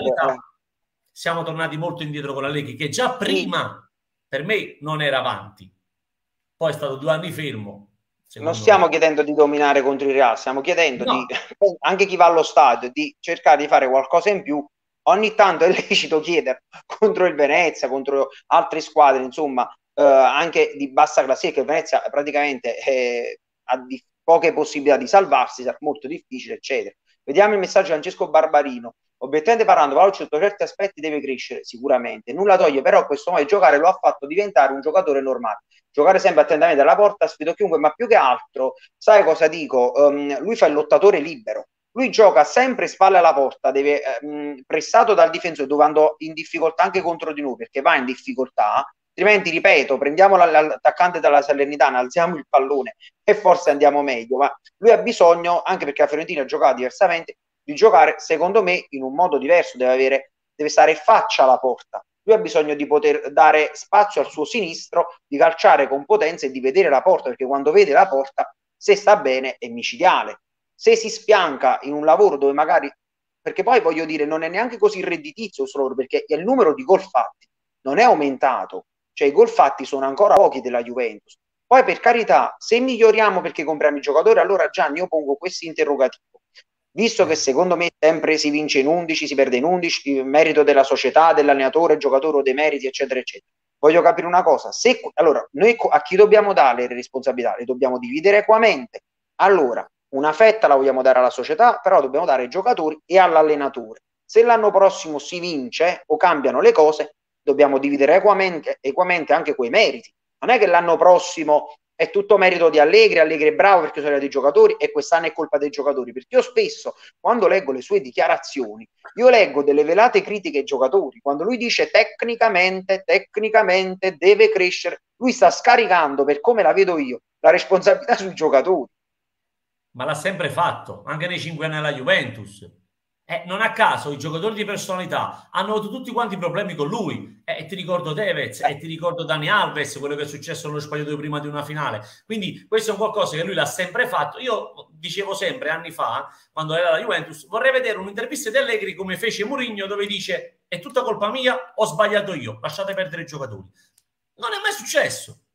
Siamo tornati molto indietro con la Lega, che già prima per me non era avanti, poi è stato due anni fermo. Non stiamo me. chiedendo di dominare contro il Real, stiamo chiedendo no. di, anche chi va allo stadio, di cercare di fare qualcosa in più. Ogni tanto è lecito chiedere contro il Venezia, contro altre squadre, insomma, eh, anche di bassa classifica. Il Venezia praticamente eh, ha di, poche possibilità di salvarsi, sarà molto difficile, eccetera. Vediamo il messaggio di Francesco Barbarino. Obiettivamente parlando, Vlahovic sotto certi aspetti deve crescere sicuramente, nulla toglie però questo modo di giocare lo ha fatto diventare un giocatore normale, giocare sempre attentamente alla porta, sfido chiunque, ma più che altro, sai cosa dico, um, lui fa il lottatore libero, lui gioca sempre spalle alla porta, deve um, pressato dal difensore, dove andò in difficoltà anche contro di noi, perché va in difficoltà, altrimenti ripeto, prendiamo l'attaccante dalla Salernitana, alziamo il pallone e forse andiamo meglio, ma lui ha bisogno, anche perché la Fiorentina gioca diversamente, di giocare secondo me in un modo diverso, deve avere, deve stare faccia alla porta, lui ha bisogno di poter dare spazio al suo sinistro, di calciare con potenza e di vedere la porta, perché quando vede la porta, se sta bene è micidiale, se si spianca in un lavoro dove magari, perché poi voglio dire non è neanche così redditizio solo perché il numero di gol fatti non è aumentato, cioè i gol fatti sono ancora pochi della Juventus. Poi per carità, se miglioriamo perché compriamo i giocatori, allora Gianni io pongo questo interrogativo. Visto che secondo me sempre si vince in undici, si perde in undici, il merito della società, dell'allenatore, giocatore o dei meriti, eccetera, eccetera. Voglio capire una cosa, se, allora, noi a chi dobbiamo dare le responsabilità? Le dobbiamo dividere equamente. Allora, una fetta la vogliamo dare alla società, però dobbiamo dare ai giocatori e all'allenatore. Se l'anno prossimo si vince o cambiano le cose, dobbiamo dividere equamente, equamente anche quei meriti. Non è che l'anno prossimo è tutto merito di Allegri, Allegri è bravo perché sono arrivati i giocatori e quest'anno è colpa dei giocatori, perché io spesso quando leggo le sue dichiarazioni io leggo delle velate critiche ai giocatori, quando lui dice tecnicamente tecnicamente deve crescere, lui sta scaricando, per come la vedo io, la responsabilità sui giocatori. Ma l'ha sempre fatto, anche nei cinque anni alla Juventus. Eh, non a caso i giocatori di personalità hanno avuto tutti quanti problemi con lui, eh, e ti ricordo Tevez e ti ricordo Dani Alves, quello che è successo nello spogliatoio prima di una finale, quindi questo è un qualcosa che lui l'ha sempre fatto. Io dicevo sempre anni fa, quando era la Juventus, vorrei vedere un'intervista di Allegri come fece Mourinho, dove dice è tutta colpa mia, ho sbagliato io, lasciate perdere i giocatori. Non è mai successo.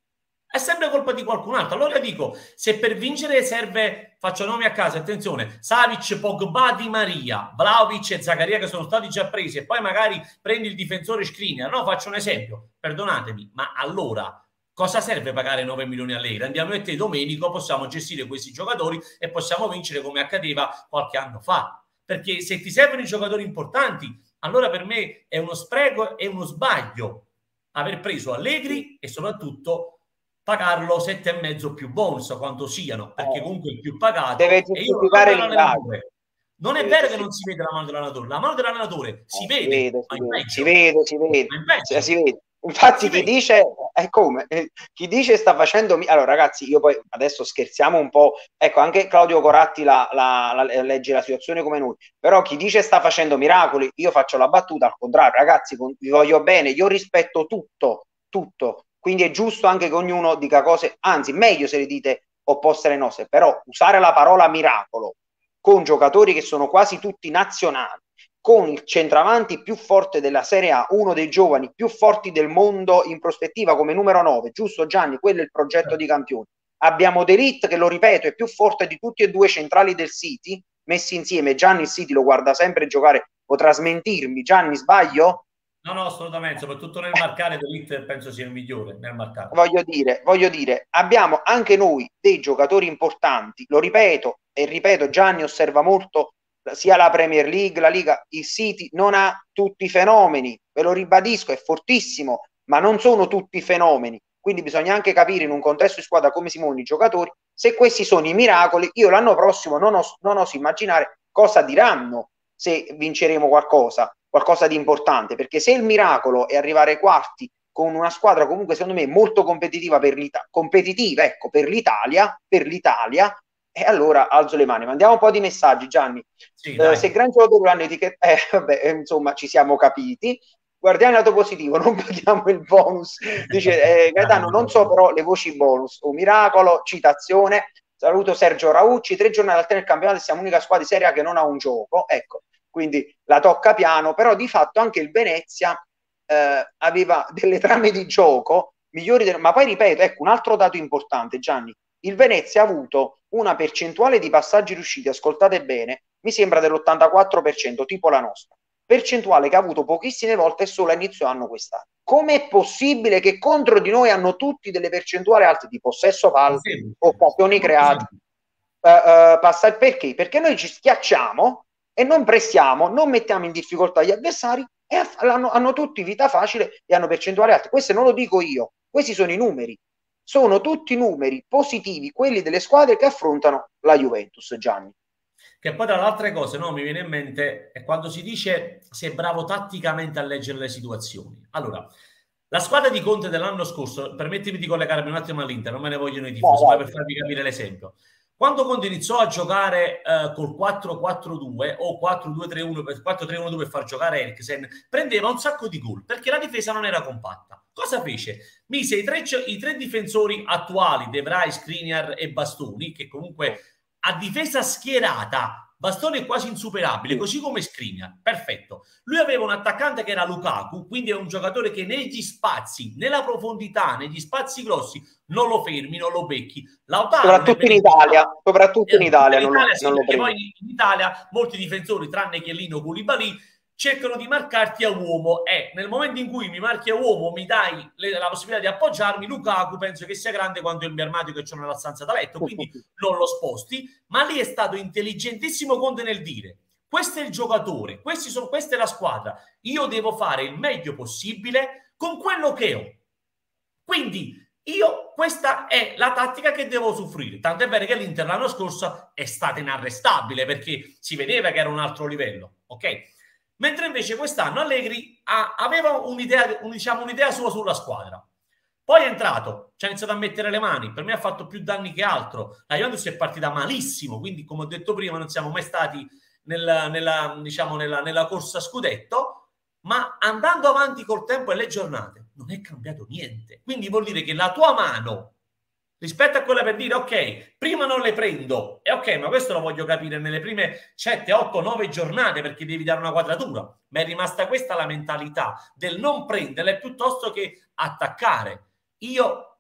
è sempre colpa di qualcun altro. Allora dico, se per vincere serve, faccio nomi a caso, attenzione, Savic, Pogba, Di Maria, Vlahovic e Zaccaria che sono stati già presi e poi magari prendi il difensore Skriniar, no? Faccio un esempio, perdonatemi, ma allora cosa serve pagare nove milioni a Allegri? Andiamo e te Domenico, possiamo gestire questi giocatori e possiamo vincere come accadeva qualche anno fa. Perché se ti servono i giocatori importanti, allora per me è uno spreco e uno sbaglio aver preso Allegri e soprattutto pagarlo sette e mezzo più bonus, quanto siano, perché comunque il più pagato deve e io giustificare non è vero che non si vede la mano dell'allenatore, la mano dell'allenatore si, eh, vede, si vede, si vede, si vede, si si vede. Infatti si chi vede. dice è come eh, chi dice sta facendo allora ragazzi, io poi adesso scherziamo un po', ecco, anche Claudio Coratti la, la, la, legge la situazione come noi, però chi dice sta facendo miracoli, io faccio la battuta al contrario, ragazzi, vi voglio bene, io rispetto tutto, tutto, quindi è giusto anche che ognuno dica cose, anzi meglio se le dite opposte alle nostre, però usare la parola miracolo con giocatori che sono quasi tutti nazionali, con il centravanti più forte della Serie A, uno dei giovani più forti del mondo in prospettiva come numero nove, giusto Gianni? Quello è il progetto di campioni. Abbiamo De Ligt che, lo ripeto, è più forte di tutti e due i centrali del City, messi insieme. Gianni il City lo guarda sempre giocare, potrà smentirmi. Gianni, sbaglio? No, no, assolutamente, soprattutto nel marcare De Ligt penso sia il migliore nel marcare. Voglio dire, voglio dire, abbiamo anche noi dei giocatori importanti, lo ripeto e ripeto, Gianni osserva molto sia la Premier League, la Liga, il City non ha tutti i fenomeni, ve lo ribadisco, è fortissimo, ma non sono tutti fenomeni, quindi bisogna anche capire in un contesto di squadra come si muovono i giocatori, se questi sono i miracoli. Io l'anno prossimo non, os non oso immaginare cosa diranno se vinceremo qualcosa, qualcosa di importante, perché se il miracolo è arrivare ai quarti con una squadra comunque secondo me molto competitiva per l'Italia, competitiva, ecco, per l'Italia, per l'Italia, e allora alzo le mani. Mandiamo un po' di messaggi, Gianni. Sì, eh, se gran giocatore l'hanno etichettato, eh, vabbè, insomma, ci siamo capiti. Guardiamo il lato positivo, non paghiamo il bonus. Dice eh, Gaetano, non so però le voci bonus. Un miracolo, citazione. Saluto Sergio Raucci. Tre giornate al termine del campionato, siamo l'unica squadra di Serie A che non ha un gioco. Ecco, quindi la tocca piano. Però di fatto anche il Venezia eh, aveva delle trame di gioco migliori. Del... Ma poi ripeto, ecco, un altro dato importante, Gianni. Il Venezia ha avuto una percentuale di passaggi riusciti, ascoltate bene, mi sembra dell'ottantaquattro per cento, tipo la nostra. Percentuale che ha avuto pochissime volte solo a inizio anno quest'anno. Com'è possibile che contro di noi hanno tutti delle percentuali alte di possesso palla, sì, occasioni create, uh, uh, passaggi? Perché? Perché noi ci schiacciamo e non pressiamo, non mettiamo in difficoltà gli avversari e hanno, hanno tutti vita facile e hanno percentuali alte. Questo non lo dico io, questi sono i numeri. Sono tutti numeri positivi, quelli delle squadre che affrontano la Juventus, Gianni. Che poi tra le altre cose, no, mi viene in mente è quando si dice sei bravo tatticamente a leggere le situazioni. Allora, la squadra di Conte dell'anno scorso, permettimi di collegarmi un attimo all'Inter, non me ne vogliono i tifosi, ma per farvi capire l'esempio. Quando Conte iniziò a giocare eh, col quattro quattro due o quattro due tre uno quattro tre uno due per far giocare Eriksen, prendeva un sacco di gol perché la difesa non era compatta. Cosa fece? Mise i tre, i tre difensori attuali, De Vrij, Skriniar e Bastoni, che comunque a difesa schierata Bastoni è quasi insuperabile, così come Skriniar, perfetto. Lui aveva un attaccante che era Lukaku, quindi è un giocatore che negli spazi, nella profondità, negli spazi grossi, non lo fermi, non lo becchi. Lautaro, soprattutto in Italia, soprattutto in Italia, non lo, sì, non lo perché poi in Italia molti difensori, tranne Chiellino, Koulibaly, cercano di marcarti a uomo e nel momento in cui mi marchi a uomo mi dai le, la possibilità di appoggiarmi. Lukaku penso che sia grande quanto il mio armadio che c'ho nella stanza da letto, quindi non lo sposti, ma lì è stato intelligentissimo Conte nel dire questo è il giocatore, questi sono, questa è la squadra, io devo fare il meglio possibile con quello che ho, quindi io questa è la tattica che devo usufruire. Tanto è vero che l'Inter l'anno scorso è stata inarrestabile perché si vedeva che era un altro livello, ok? Mentre invece quest'anno Allegri ha, aveva un'idea un, diciamo, un'idea sua sulla squadra. Poi è entrato, ci ha iniziato a mettere le mani, per me ha fatto più danni che altro. La Juventus è partita malissimo, quindi come ho detto prima non siamo mai stati nella, nella, diciamo, nella, nella corsa scudetto, ma andando avanti col tempo e le giornate non è cambiato niente. Quindi vuol dire che la tua mano rispetto a quella per dire ok, prima non le prendo e ok, ma questo lo voglio capire nelle prime sette, otto, nove giornate perché devi dare una quadratura, ma è rimasta questa la mentalità del non prenderle piuttosto che attaccare. Io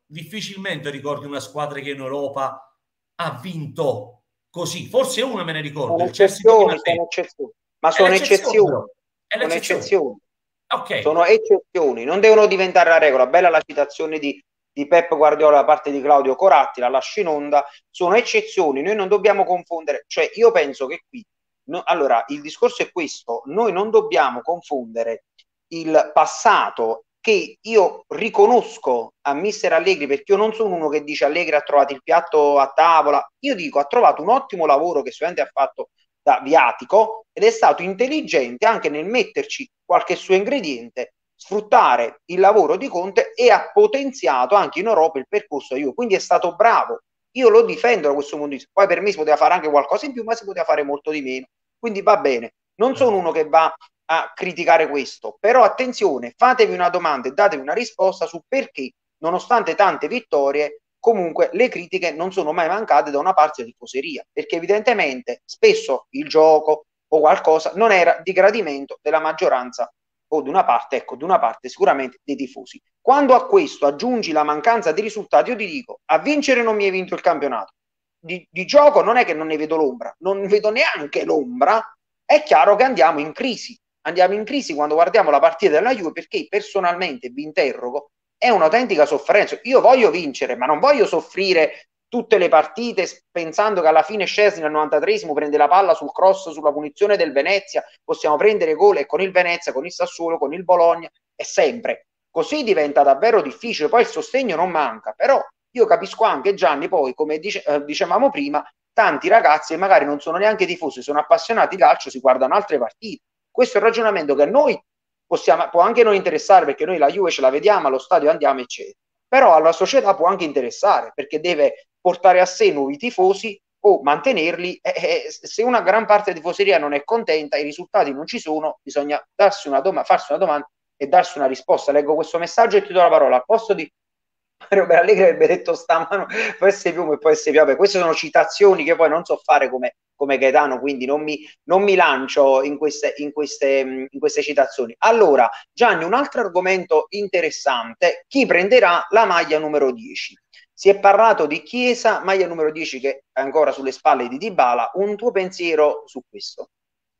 difficilmente ricordi una squadra che in Europa ha vinto così. Forse una me ne ricordo, sono il Chelsea di eccezioni, sono eccezioni, ma È sono l'eccezione, eccezioni, però. È sono l'eccezione. eccezioni. Ok. Sono eccezioni, non devono diventare la regola. Bella la citazione di, di Pep Guardiola da parte di Claudio Coratti, la lascio in onda. Sono eccezioni, noi non dobbiamo confondere, cioè io penso che qui, no, allora il discorso è questo, noi non dobbiamo confondere il passato che io riconosco a mister Allegri, perché io non sono uno che dice Allegri ha trovato il piatto a tavola, io dico ha trovato un ottimo lavoro che sicuramente ha fatto da viatico ed è stato intelligente anche nel metterci qualche suo ingrediente, sfruttare il lavoro di Conte e ha potenziato anche in Europa il percorso di Juve, quindi è stato bravo. Io lo difendo da questo punto di vista. Poi per me si poteva fare anche qualcosa in più, ma si poteva fare molto di meno. Quindi va bene. Non sono uno che va a criticare questo, però attenzione, fatevi una domanda e datevi una risposta su perché, nonostante tante vittorie, comunque le critiche non sono mai mancate da una parte di tifoseria, perché evidentemente spesso il gioco o qualcosa non era di gradimento della maggioranza o di una parte, ecco, di una parte sicuramente dei tifosi. Quando a questo aggiungi la mancanza di risultati, io ti dico, a vincere non mi hai vinto il campionato. Di, di gioco non è che non ne vedo l'ombra, non vedo neanche l'ombra, è chiaro che andiamo in crisi. Andiamo in crisi quando guardiamo la partita della Juve, perché personalmente vi interrogo, è un'autentica sofferenza. Io voglio vincere, ma non voglio soffrire tutte le partite pensando che alla fine Szczesny al novantatreesimo prende la palla sul cross sulla punizione del Venezia, possiamo prendere gol e con il Venezia, con il Sassuolo, con il Bologna, è sempre. Così diventa davvero difficile, poi il sostegno non manca, però io capisco anche Gianni, poi come dice, eh, dicevamo prima, tanti ragazzi che magari non sono neanche tifosi, sono appassionati di calcio, si guardano altre partite. Questo è un ragionamento che a noi possiamo, può anche non interessare, perché noi la Juve ce la vediamo, allo stadio andiamo, eccetera. Però alla società può anche interessare, perché deve portare a sé nuovi tifosi o mantenerli. Eh, eh, se una gran parte della tifoseria non è contenta, i risultati non ci sono, bisogna darsi una doma- farsi una domanda e darsi una risposta. Leggo questo messaggio e ti do la parola. Al posto di Mario Allegri avrebbe detto stamano può essere più e può essere più. Vabbè, queste sono citazioni che poi non so fare come, come Gaetano, quindi non mi, non mi lancio in queste, in, queste, in queste citazioni. Allora, Gianni, un altro argomento interessante, chi prenderà la maglia numero dieci? Si è parlato di Chiesa, maglia numero dieci che è ancora sulle spalle di Dybala. Un tuo pensiero su questo?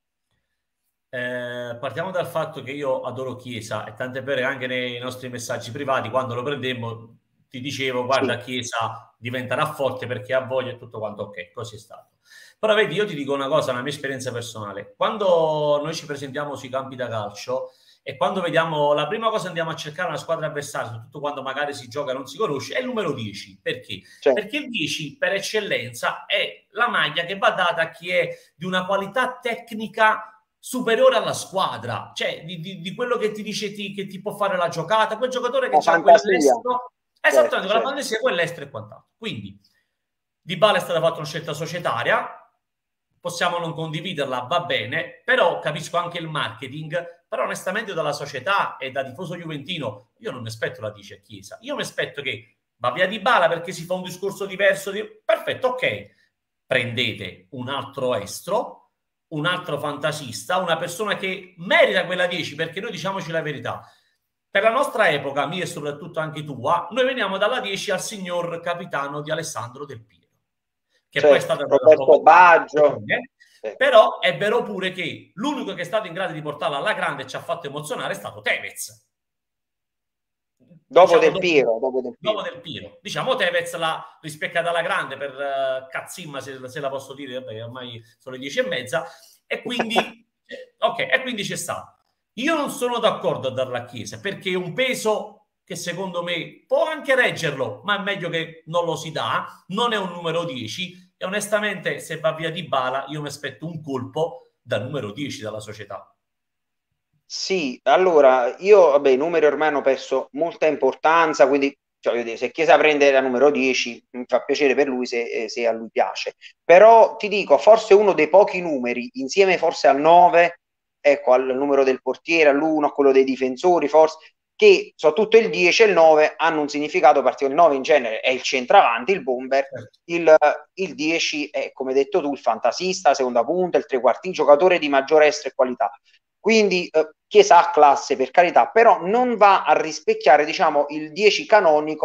Eh, partiamo dal fatto che io adoro Chiesa e tant'è vero che anche nei nostri messaggi privati quando lo prendemmo ti dicevo guarda sì. Chiesa diventerà forte perché ha voglia e tutto quanto, ok, così è stato. Però vedi, io ti dico una cosa, una mia esperienza personale, quando noi ci presentiamo sui campi da calcio e quando vediamo, la prima cosa andiamo a cercare una squadra avversaria, soprattutto quando magari si gioca e non si conosce, è il numero dieci. Perché? Certo. Perché il dieci per eccellenza è la maglia che va data a chi è di una qualità tecnica superiore alla squadra, cioè di, di, di quello che ti dice ti, che ti può fare la giocata, quel giocatore che ha quell'estero, esattamente, certo, la fantasia, quell'estero e quant'altro. Quindi Dybala è stata fatta una scelta societaria, possiamo non condividerla, va bene, però capisco anche il marketing, però onestamente dalla società e da tifoso juventino io non mi aspetto la dice a Chiesa, io mi aspetto che va via Dybala perché si fa un discorso diverso, di... perfetto, ok, prendete un altro estro, un altro fantasista, una persona che merita quella dieci, perché noi diciamoci la verità, per la nostra epoca, mia e soprattutto anche tua, noi veniamo dalla dieci al signor capitano di Alessandro Del Piero, che certo, poi è stato Roberto Baggio, eh, però è vero pure che l'unico che è stato in grado di portarla alla grande e ci ha fatto emozionare è stato Tevez. Dopo, diciamo, del dopo, Piero, dopo del Piero. Dopo del Piero. Diciamo Tevez l'ha rispecchiata alla grande per uh, cazzimma, se, se la posso dire, vabbè, ormai sono le dieci e mezza, e quindi, ok, e quindi c'è stato. Io non sono d'accordo a darla a Chiesa, perché è un peso che secondo me può anche reggerlo, ma è meglio che non lo si dà, non è un numero dieci, e onestamente se va via Dybala io mi aspetto un colpo da numero dieci dalla società. Sì, allora io, vabbè, i numeri ormai hanno perso molta importanza, quindi cioè, se Chiesa prende la numero dieci mi fa piacere per lui se, se a lui piace, però ti dico, forse uno dei pochi numeri, insieme forse al nove, ecco, al numero del portiere, all'uno, a quello dei difensori, forse, che soprattutto il dieci e il nove hanno un significato particolare. Il nove in genere è il centravanti, il bomber, il, il dieci è, come hai detto tu, il fantasista, la seconda punta, il trequartino, giocatore di maggiore estro e qualità. Quindi eh, Chiesa ha classe, per carità, però non va a rispecchiare, diciamo, il dieci canonico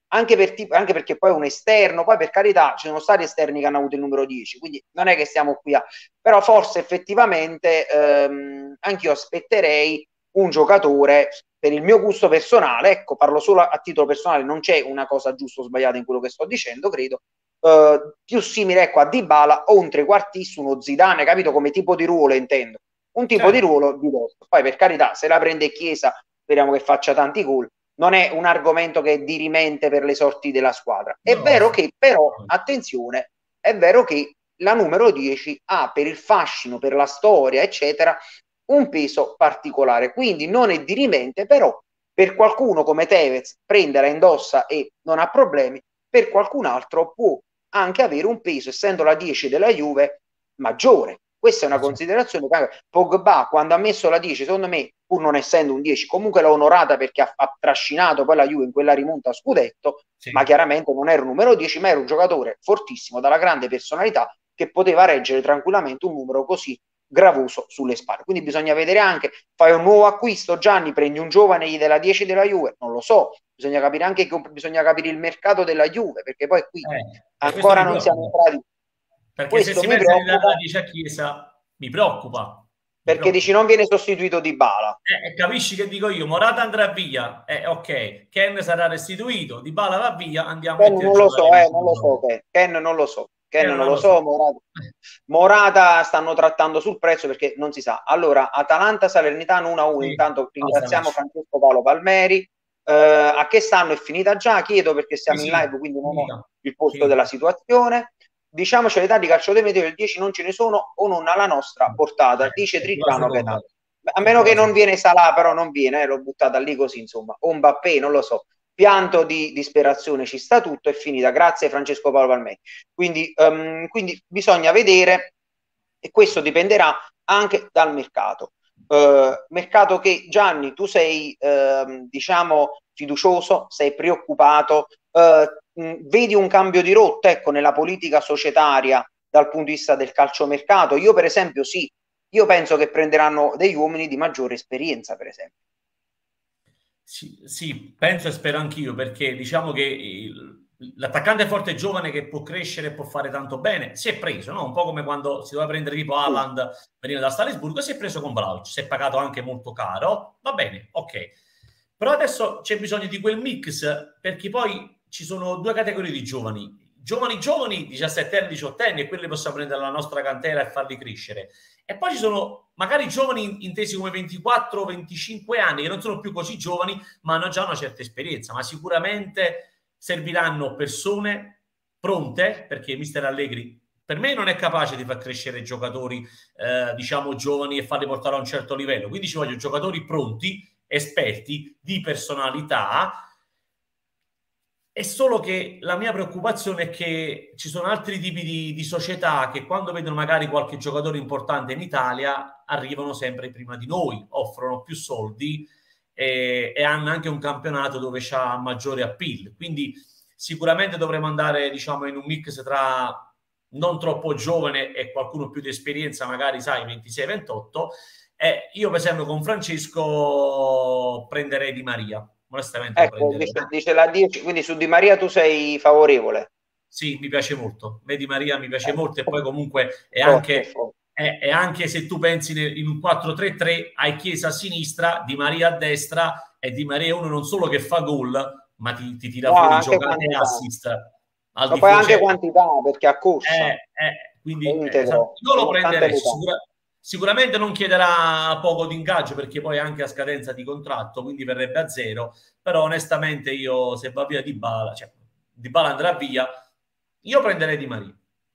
anche, per tipo, anche perché poi è un esterno, poi per carità ci sono stati esterni che hanno avuto il numero dieci, quindi non è che stiamo qui a... però forse effettivamente ehm, anch'io aspetterei un giocatore per il mio gusto personale, ecco, parlo solo a, a titolo personale, non c'è una cosa giusta o sbagliata in quello che sto dicendo, credo, eh, più simile ecco a Dybala o un trequartista, uno Zidane, capito, come tipo di ruolo intendo, un tipo certo. di ruolo diverso. Poi per carità, se la prende Chiesa, speriamo che faccia tanti gol, non è un argomento che è dirimente per le sorti della squadra. È No, vero sì. che però, attenzione, è vero che la numero dieci ha per il fascino, per la storia, eccetera, un peso particolare. Quindi non è dirimente, però per qualcuno come Tevez prende, la indossa e non ha problemi, per qualcun altro può anche avere un peso, essendo la dieci della Juve, maggiore. Questa è una considerazione. Pogba, quando ha messo la dieci, secondo me, pur non essendo un dieci, comunque l'ha onorata perché ha, ha trascinato poi la Juve in quella rimonta a scudetto, sì. Ma chiaramente non era un numero dieci, ma era un giocatore fortissimo, dalla grande personalità, che poteva reggere tranquillamente un numero così gravoso sulle spalle. Quindi bisogna vedere anche, fai un nuovo acquisto, Gianni, prendi un giovane della dieci della Juve, non lo so, bisogna capire anche bisogna capire il mercato della Juve, perché poi qui eh, ancora non siamo entrati. Perché questo se si mi pensa di preoccupa, la dice a Chiesa, mi preoccupa. Mi perché preoccupa. dici non viene sostituito Dybala. Eh, capisci che dico io? Morata andrà via, eh, ok, Ken sarà restituito, Dybala va via, andiamo Ken a non lo so, eh, non lo so, Ken, Ken non lo so, Ken non lo so, Morata. Morata stanno trattando sul prezzo perché non si sa. Allora, Atalanta Salernitano uno a uno, sì. Intanto ringraziamo Francesco Paolo Palmeri. Eh, a che stanno? È finita già? Chiedo perché siamo sì, in live, quindi non ho il posto sì. della situazione. Diciamoci l'età di calciatori meteo del dieci non ce ne sono o non alla nostra portata, eh, dice Trigiano Gaetano. A meno che non viene Salah, però non viene, eh, l'ho buttata lì così, insomma, o Mbappé, non lo so. Pianto di disperazione, ci sta tutto, è finita. Grazie Francesco Paolo Palmeri. Quindi, um, quindi bisogna vedere, e questo dipenderà anche dal mercato. Uh, mercato che, Gianni, tu sei, uh, diciamo, fiducioso, sei preoccupato, uh, mh, vedi un cambio di rotta, ecco, nella politica societaria dal punto di vista del calciomercato? Io, per esempio, sì, io penso che prenderanno degli uomini di maggiore esperienza, per esempio. Sì, sì, penso e spero anch'io, perché diciamo che l'attaccante forte giovane che può crescere e può fare tanto bene si è preso, no? Un po' come quando si doveva prendere tipo Haaland, sì. Veniva da Salisburgo, si è preso con Vlahovic, si è pagato anche molto caro, va bene, ok. Però adesso c'è bisogno di quel mix, perché poi ci sono due categorie di giovani. Giovani giovani, diciassette anni, diciotto anni, e quelli possiamo prendere dalla nostra cantera e farli crescere. E poi ci sono magari giovani intesi come ventiquattro venticinque anni, che non sono più così giovani, ma hanno già una certa esperienza, ma sicuramente serviranno persone pronte, perché mister Allegri per me non è capace di far crescere giocatori eh, diciamo giovani e farli portare a un certo livello, quindi ci vogliono giocatori pronti, esperti, di personalità. È solo che la mia preoccupazione è che ci sono altri tipi di, di società che quando vedono magari qualche giocatore importante in Italia arrivano sempre prima di noi, offrono più soldi e, e hanno anche un campionato dove c'ha maggiore appeal. Quindi sicuramente dovremo andare, diciamo, in un mix tra non troppo giovane e qualcuno più di esperienza, magari sai ventisei ventotto. E io per esempio con Francesco prenderei Di Maria. Onestamente ecco, dice, dice la dieci, quindi su Di Maria tu sei favorevole? Sì, mi piace molto. Me Di Maria mi piace eh. molto, e poi comunque è anche, è, è anche se tu pensi in un quattro tre tre, hai Chiesa a sinistra, Di Maria a destra, e Di Maria è uno non solo che fa gol, ma ti, ti tira no, fuori giocate e assist. Al ma poi anche quantità, perché a corsa. Eh, eh, quindi eh, esatto. Io lo prenderei sicura, sicuramente non chiederà poco di ingaggio, perché poi è anche a scadenza di contratto, quindi verrebbe a zero. Però onestamente io, se va via Dybala, cioè Dybala andrà via, io prenderei Di Maria.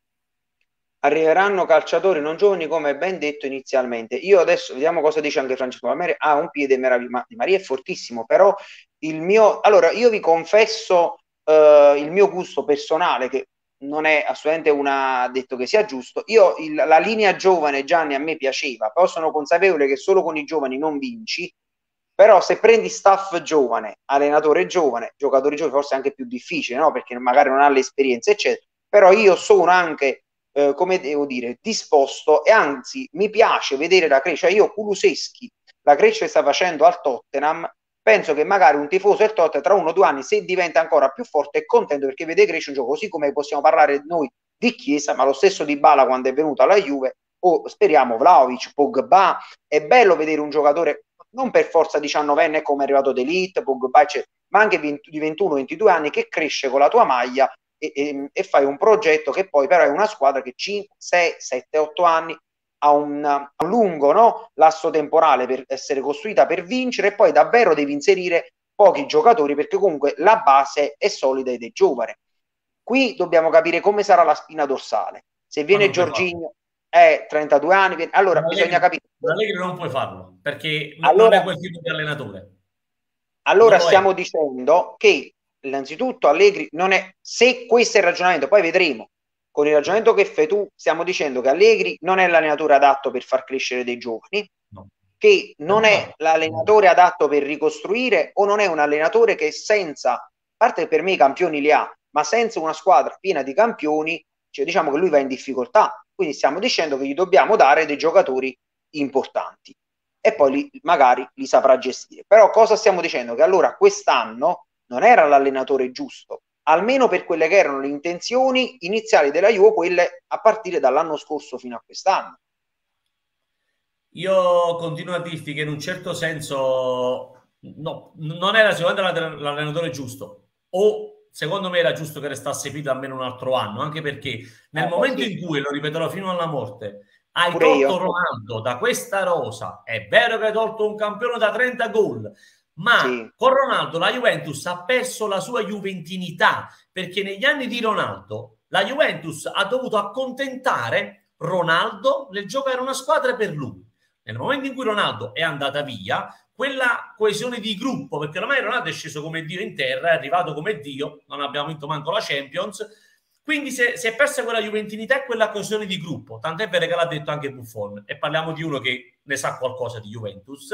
Arriveranno calciatori non giovani, come ben detto inizialmente. Io adesso vediamo cosa dice anche Francesco Palmeri. Ha un piede meraviglioso, Di Maria è fortissimo, però il mio, allora io vi confesso eh, il mio gusto personale, che non è assolutamente una detto che sia giusto. Io il, la linea giovane, Gianni, a me piaceva, però sono consapevole che solo con i giovani non vinci. Però se prendi staff giovane, allenatore giovane, giocatori giovani, forse è anche più difficile, no? Perché magari non ha l'esperienza, eccetera. Però io sono anche, eh, come devo dire, disposto, e anzi mi piace vedere la crescita. Io Kulusevski, la crescita che sta facendo al Tottenham, penso che magari un tifoso del Tottenham tra uno o due anni, se diventa ancora più forte, è contento perché vede crescere un gioco, così come possiamo parlare noi di Chiesa, ma lo stesso Dybala quando è venuto alla Juve, o speriamo Vlahovic, Pogba. È bello vedere un giocatore non per forza diciannovenne come è arrivato d'Elite, Pogba, eccetera, ma anche di ventuno ventidue anni, che cresce con la tua maglia e, e, e fai un progetto che poi però è una squadra che cinque, sei, sette, otto anni ha un, un lungo, no, lasso temporale per essere costruita per vincere, e poi davvero devi inserire pochi giocatori perché comunque la base è solida ed è giovane. Qui dobbiamo capire come sarà la spina dorsale. Se viene Jorginho è trentadue anni, allora ma bisogna Allegri, capire. Allegri non puoi farlo perché allora, non è quel tipo di allenatore. Allora stiamo è. dicendo che innanzitutto Allegri non è, se questo è il ragionamento, poi vedremo. Con il ragionamento che fai tu, stiamo dicendo che Allegri non è l'allenatore adatto per far crescere dei giovani, no. Che non è l'allenatore adatto per ricostruire, o non è un allenatore che senza, a parte che per me i campioni li ha, ma senza una squadra piena di campioni, cioè diciamo che lui va in difficoltà. Quindi stiamo dicendo che gli dobbiamo dare dei giocatori importanti e poi li, magari li saprà gestire. Però cosa stiamo dicendo? Che allora quest'anno non era l'allenatore giusto, almeno per quelle che erano le intenzioni iniziali della Juve, quelle a partire dall'anno scorso fino a quest'anno. Io continuo a dirti che in un certo senso no, non era sicuramente l'allenatore giusto, o secondo me era giusto che restasse Pito almeno un altro anno, anche perché nel eh, momento sì. in cui, lo ripeterò fino alla morte, hai Pure tolto io. Ronaldo da questa rosa, è vero che hai tolto un campione da trenta gol, ma sì. con Ronaldo la Juventus ha perso la sua juventinità, perché negli anni di Ronaldo la Juventus ha dovuto accontentare Ronaldo nel giocare una squadra per lui. Nel momento in cui Ronaldo è andata via, quella coesione di gruppo, perché ormai Ronaldo è sceso come Dio in terra, è arrivato come Dio, non abbiamo vinto manco la Champions, quindi si è, si è persa quella juventinità e quella coesione di gruppo, tant'è vero che l'ha detto anche Buffon, e parliamo di uno che ne sa qualcosa di Juventus.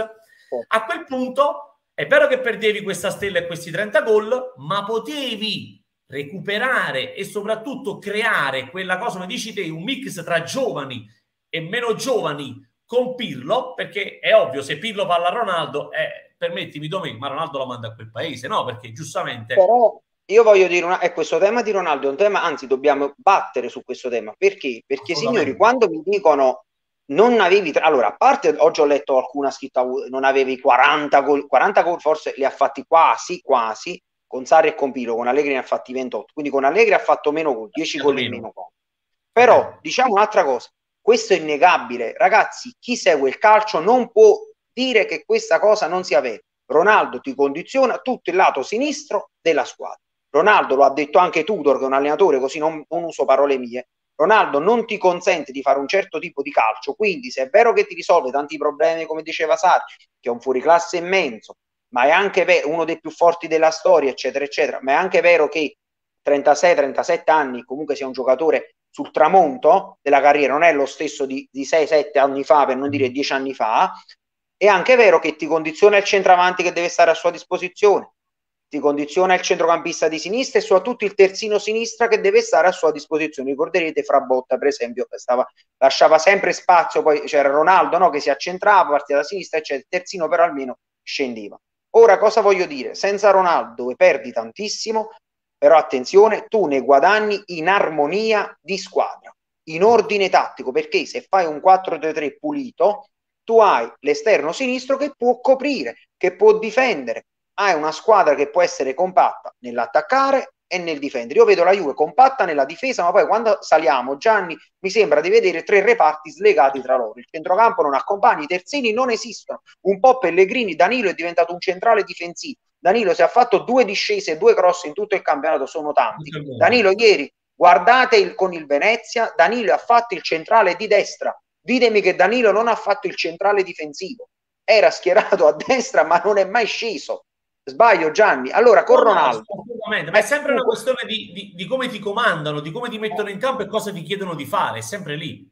A quel punto è vero che perdevi questa stella e questi trenta gol, ma potevi recuperare e soprattutto creare quella cosa, come dici te, un mix tra giovani e meno giovani con Pirlo, perché è ovvio, se Pirlo parla a Ronaldo, eh, permettimi Domenico, ma Ronaldo lo manda a quel paese, no? Perché giustamente... Però io voglio dire, una, è questo tema di Ronaldo è un tema, anzi dobbiamo battere su questo tema, perché? Perché signori, quando mi dicono non avevi, allora, a parte, oggi ho letto qualcuna scritta, non avevi quaranta gol, quaranta gol forse li ha fatti quasi, quasi, con Sarri e con Pirlo, con Allegri ne ha fatti ventotto, quindi con Allegri ha fatto meno gol, dieci gol in meno gol. Però, eh. diciamo un'altra cosa, questo è innegabile, ragazzi, chi segue il calcio non può dire che questa cosa non sia vera. Ronaldo ti condiziona tutto il lato sinistro della squadra. Ronaldo, lo ha detto anche Tudor, che è un allenatore, così non, non uso parole mie, Ronaldo non ti consente di fare un certo tipo di calcio, quindi se è vero che ti risolve tanti problemi, come diceva Sarri, che è un fuoriclasse immenso, ma è anche vero, uno dei più forti della storia, eccetera, eccetera, ma è anche vero che trentasei trentasette anni comunque sia un giocatore sul tramonto della carriera, non è lo stesso di, di sei sette anni fa, per non dire dieci anni fa. È anche vero che ti condiziona il centravanti che deve stare a sua disposizione, ti condiziona il centrocampista di sinistra e soprattutto il terzino sinistra che deve stare a sua disposizione. Ricorderete Frabotta, per esempio, stava, lasciava sempre spazio, poi c'era Ronaldo, no, che si accentrava, partiva da sinistra, eccetera. Il terzino però almeno scendeva. Ora cosa voglio dire? Senza Ronaldo perdi tantissimo, però attenzione, tu ne guadagni in armonia di squadra, in ordine tattico, perché se fai un quattro tre tre pulito, tu hai l'esterno sinistro che può coprire, che può difendere, hai una squadra che può essere compatta nell'attaccare e nel difendere. Io vedo la Juve compatta nella difesa, ma poi quando saliamo, Gianni, mi sembra di vedere tre reparti slegati tra loro. Il centrocampo non accompagna, i terzini non esistono. Un po' Pellegrini, Danilo è diventato un centrale difensivo. Danilo si è fatto due discese e due cross in tutto il campionato, sono tanti. Danilo ieri, guardate il, con il Venezia, Danilo ha fatto il centrale di destra. Ditemi che Danilo non ha fatto il centrale difensivo. Era schierato a destra, ma non è mai sceso. Sbaglio, Gianni? Allora con no, Ronaldo no, ma è sempre una questione di, di, di come ti comandano, di come ti mettono in campo e cosa ti chiedono di fare, è sempre lì.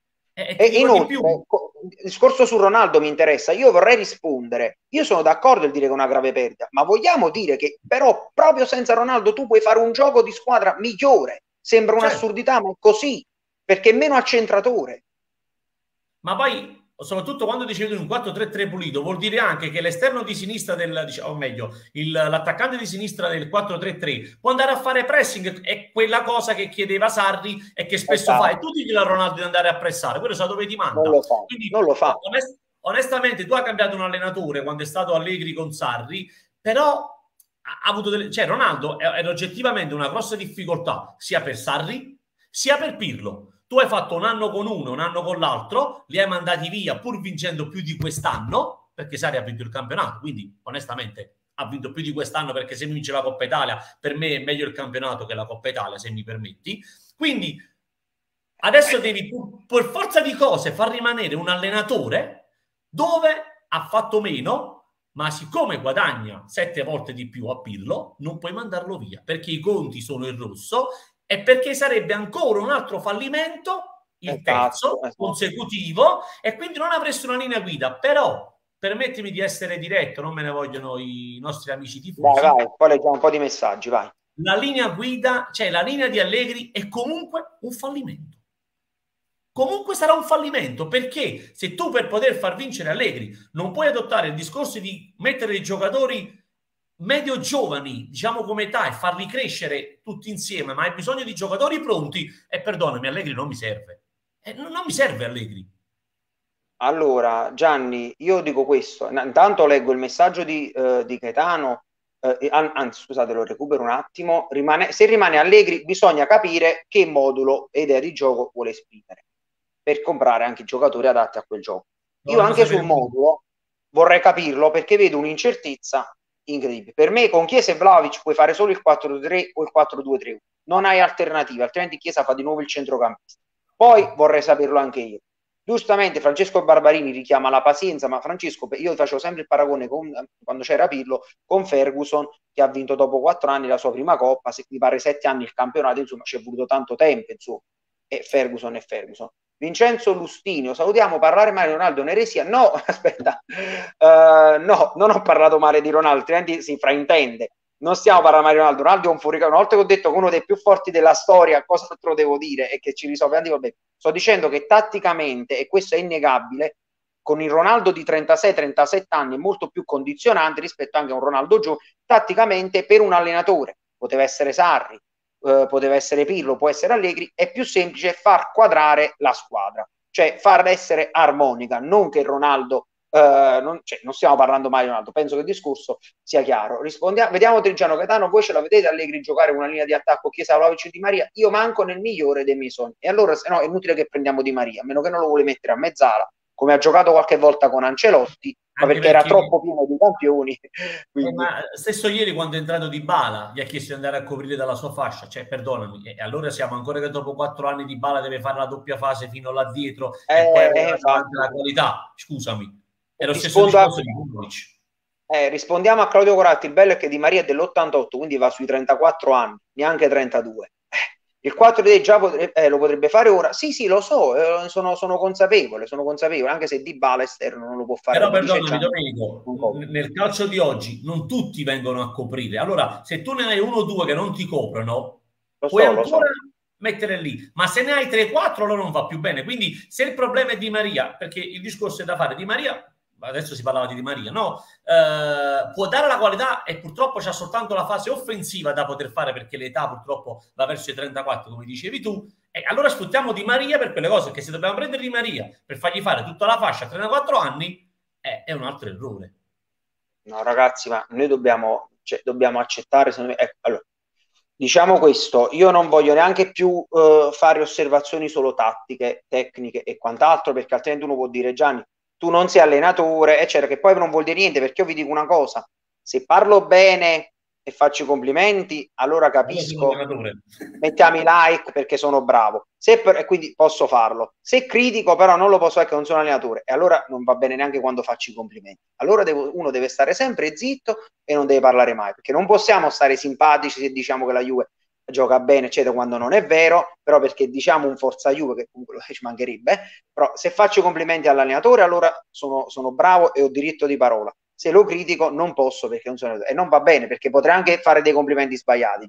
E, e inoltre, il discorso su Ronaldo mi interessa, io vorrei rispondere, io sono d'accordo nel dire che è una grave perdita, ma vogliamo dire che però proprio senza Ronaldo tu puoi fare un gioco di squadra migliore? Sembra un'assurdità, certo. Ma è così, perché è meno accentratore. Ma poi soprattutto quando dicevi un quattro tre tre pulito, vuol dire anche che l'esterno di sinistra del, diciamo, o meglio, l'attaccante di sinistra del quattro tre tre può andare a fare pressing, è quella cosa che chiedeva Sarri e che spesso esatto. fa, e tu digli a Ronaldo di andare a pressare, quello sa dove ti manda. Non lo fa, Quindi, non lo fa. Onest, onestamente tu hai cambiato un allenatore quando è stato Allegri con Sarri, però ha avuto delle, cioè Ronaldo era oggettivamente una grossa difficoltà sia per Sarri sia per Pirlo. Tu hai fatto un anno con uno, un anno con l'altro, li hai mandati via pur vincendo più di quest'anno, perché Sarri ha vinto il campionato, quindi onestamente ha vinto più di quest'anno, perché se mi vince la Coppa Italia, per me è meglio il campionato che la Coppa Italia, se mi permetti. Quindi adesso devi, per forza di cose, far rimanere un allenatore dove ha fatto meno, ma siccome guadagna sette volte di più a Pirlo, non puoi mandarlo via, perché i conti sono in rosso, e perché sarebbe ancora un altro fallimento, il esatto, terzo esatto. consecutivo, e quindi non avresti una linea guida. Però permettimi di essere diretto, non me ne vogliono i nostri amici tifosi. Vai, vai, poi leggiamo un po' di messaggi, vai. La linea guida, cioè la linea di Allegri, è comunque un fallimento. Comunque sarà un fallimento, perché se tu per poter far vincere Allegri non puoi adottare il discorso di mettere i giocatori medio giovani, diciamo come età, e farli crescere tutti insieme, ma hai bisogno di giocatori pronti, e perdonami, Allegri non mi serve. Eh, non, non mi serve Allegri. Allora, Gianni, io dico questo. Intanto leggo il messaggio di, uh, di Gaetano, uh, anzi, scusate, lo recupero un attimo. Rimane, se rimane Allegri, bisogna capire che modulo e idea di gioco vuole esprimere, per comprare anche i giocatori adatti a quel gioco. Io no, anche sul modulo vorrei capirlo, perché vedo un'incertezza incredibile. Per me con Chiesa e Vlahovic puoi fare solo il quattro tre o il quattro due tre uno, non hai alternative, altrimenti Chiesa fa di nuovo il centrocampista. Poi vorrei saperlo anche io. Giustamente Francesco Barbarini richiama la pazienza, ma Francesco, io facevo sempre il paragone con, quando c'era Pirlo, con Ferguson, che ha vinto dopo quattro anni la sua prima Coppa, se mi pare sette anni il campionato, insomma ci è voluto tanto tempo, insomma, e Ferguson e Ferguson. Vincenzo Lustinio, salutiamo. Parlare male di Ronaldo è un'eresia? No, aspetta, uh, no, non ho parlato male di Ronaldo, altrimenti si fraintende. Non stiamo parlando male di Ronaldo. Ronaldo è un fuoriclasse. Una volta che ho detto che uno dei più forti della storia, cosa altro devo dire? E che ci risolve anche, vabbè. Sto dicendo che tatticamente, e questo è innegabile, con il Ronaldo di trentasei trentasette anni è molto più condizionante rispetto anche a un Ronaldo giovane, tatticamente per un allenatore, poteva essere Sarri, Uh, poteva essere Pirlo, può essere Allegri, è più semplice far quadrare la squadra, cioè far essere armonica, non che Ronaldo, uh, non, cioè, non stiamo parlando mai di Ronaldo, penso che il discorso sia chiaro. Rispondiamo, vediamo Trigiano Gaetano, voi ce la vedete Allegri giocare una linea di attacco Chiesa, Vlahovic e Di Maria? Io manco nel migliore dei miei sogni, e allora se no è inutile che prendiamo Di Maria, a meno che non lo vuole mettere a mezzala, come ha giocato qualche volta con Ancelotti, ma perché, perché era troppo pieno di campioni. Eh, ma stesso ieri quando è entrato Dybala gli ha chiesto di andare a coprire dalla sua fascia, cioè perdonami, e allora siamo ancora che dopo quattro anni Dybala deve fare la doppia fase fino là dietro eh, e poi eh, la qualità, scusami, è lo stesso discorso di Vujovic. Eh, rispondiamo a Claudio Coratti, il bello è che Di Maria è dell'ottantotto, quindi va sui trentaquattro anni, neanche trentadue. Il quattro D già potrebbe, eh, lo potrebbe fare ora? Sì, sì, lo so, eh, sono, sono consapevole, sono consapevole, anche se Dybala esterno non lo può fare. Però perdonami Domenico, nel calcio di oggi non tutti vengono a coprire. Allora, se tu ne hai uno o due che non ti coprono, lo puoi so, ancora so. mettere lì. Ma se ne hai tre quattro, allora non va più bene. Quindi se il problema è Di Maria, perché il discorso è da fare, Di Maria, adesso si parlava di Di Maria, no? Eh, può dare la qualità e purtroppo c'ha soltanto la fase offensiva da poter fare, perché l'età purtroppo va verso i trentaquattro, come dicevi tu, e allora sfruttiamo Di Maria per quelle cose, che se dobbiamo prendere Di Maria per fargli fare tutta la fascia a trentaquattro anni eh, è un altro errore. No ragazzi, ma noi dobbiamo, cioè, dobbiamo accettare, secondo me, ecco, allora, diciamo questo, io non voglio neanche più uh, fare osservazioni solo tattiche, tecniche e quant'altro, perché altrimenti uno può dire Gianni, tu non sei allenatore, eccetera, che poi non vuol dire niente, perché io vi dico una cosa, se parlo bene e faccio i complimenti, allora capisco, mettiamo i like perché sono bravo, se per, e quindi posso farlo. Se critico però non lo posso perché non sono allenatore, e allora non va bene neanche quando faccio i complimenti. Allora devo, uno deve stare sempre zitto e non deve parlare mai, perché non possiamo stare simpatici se diciamo che la Juve gioca bene, eccetera, quando non è vero, però perché diciamo un forza Juve, che comunque ci mancherebbe, però se faccio i complimenti all'allenatore allora sono, sono bravo e ho diritto di parola. Se lo critico non posso perché non sono, e non va bene, perché potrei anche fare dei complimenti sbagliati già.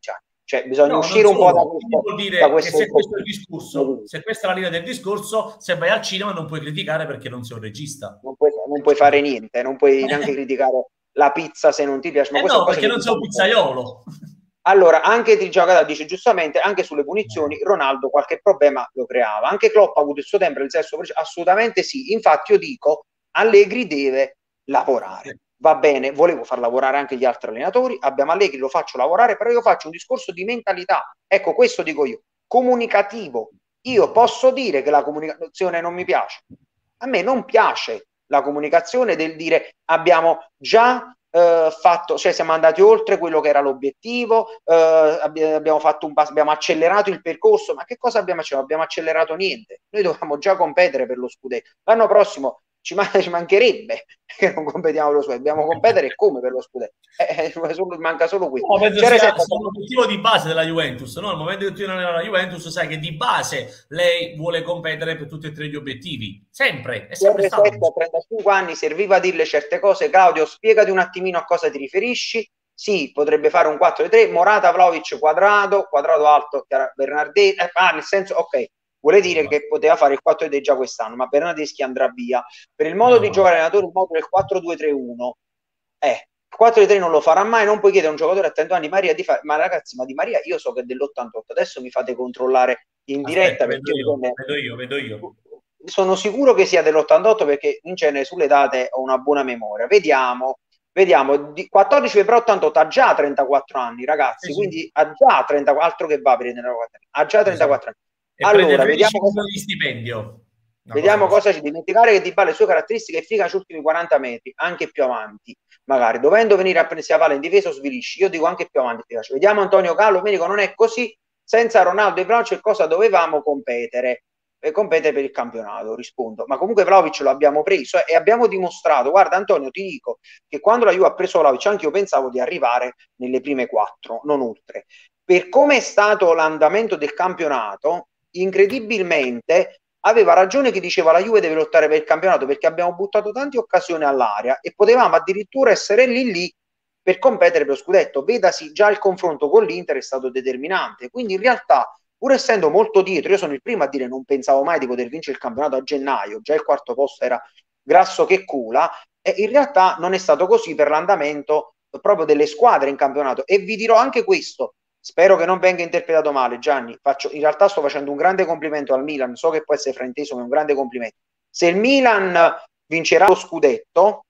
Cioè bisogna no, uscire un po' da questo. Vuol dire da questo che se questo è il discorso, se questa è la linea del discorso, se vai al cinema non puoi criticare perché non sei un regista. Non puoi, non puoi fare niente, non puoi neanche criticare la pizza se non ti piace. Ma Eh questa no, è cosa perché che non sei un diciamo. pizzaiolo. Allora, anche Trigiocata dice giustamente, anche sulle punizioni Ronaldo qualche problema lo creava. Anche Klopp ha avuto il suo tempo, il senso, assolutamente sì. Infatti io dico, Allegri deve lavorare. Va bene, volevo far lavorare anche gli altri allenatori, abbiamo Allegri, lo faccio lavorare, però io faccio un discorso di mentalità. Ecco, questo dico io, comunicativo. Io posso dire che la comunicazione non mi piace. A me non piace la comunicazione del dire abbiamo già eh, fatto, cioè siamo andati oltre quello che era l'obiettivo, eh, abbiamo fatto un passo, abbiamo accelerato il percorso, ma che cosa abbiamo accelerato? Abbiamo accelerato niente. Noi dovevamo già competere per lo scudetto. L'anno prossimo ci, man- ci mancherebbe che non competiamo per lo scudetto, dobbiamo competere come per lo scudetto. Eh, eh, manca solo questo. No, penso sia, sia un obiettivo di base della Juventus, no? Al momento che tu non era la Juventus, sai che di base lei vuole competere per tutti e tre gli obiettivi. Sempre, è sempre stato. A trentacinque anni serviva a dirle certe cose. Claudio, spiegati un attimino a cosa ti riferisci. Sì, potrebbe fare un quattro tre, Morata, Vlahovic, Quadrado, Quadrado alto, Bernardeschi, eh, ah, nel senso, ok, vuole dire che poteva fare il quattro tre già quest'anno, ma Bernardeschi andrà via. Per il modo di giocare allenatore, il modo del quattro due tre uno, eh, quattro tre non lo farà mai, non puoi chiedere a un giocatore a trenta anni, Maria, di fare, ma ragazzi, ma Di Maria io so che è dell'ottantotto, adesso mi fate controllare in diretta. Aspetta, perché vedo io, vedo io, vedo io. Sono sicuro che sia dell'ottantotto perché in genere sulle date ho una buona memoria. Vediamo, vediamo, di quattordici febbraio ottantotto, ha già trentaquattro anni, ragazzi, sì, quindi sì. ha già trentaquattro, altro che va per i trentaquattro anni, ha già trentaquattro anni. E allora, vediamo cosa di stipendio. Vediamo cosa, cosa ci dimenticare che Dybala le sue caratteristiche efficaci sugli ultimi quaranta metri, anche più avanti, magari dovendo venire a prendersi la palla in difesa o svilisci. Io dico anche più avanti efficace. Vediamo Antonio Callo, mi dico non è così, senza Ronaldo e Vlahovic cosa dovevamo competere? E competere per il campionato, rispondo. Ma comunque Vlahovic lo abbiamo preso e abbiamo dimostrato, guarda Antonio, ti dico che quando la Juve ha preso Vlahovic anche io pensavo di arrivare nelle prime quattro, non oltre. Per come è stato l'andamento del campionato, incredibilmente aveva ragione chi diceva la Juve deve lottare per il campionato perché abbiamo buttato tante occasioni all'aria e potevamo addirittura essere lì lì per competere per lo scudetto. Vedasi, già il confronto con l'Inter è stato determinante, quindi in realtà pur essendo molto dietro, io sono il primo a dire non pensavo mai di poter vincere il campionato a gennaio, già il quarto posto era grasso che cula, e in realtà non è stato così per l'andamento proprio delle squadre in campionato. E vi dirò anche questo, spero che non venga interpretato male, Gianni, faccio, in realtà sto facendo un grande complimento al Milan, so che può essere frainteso, ma è un grande complimento. Se il Milan vincerà lo scudetto,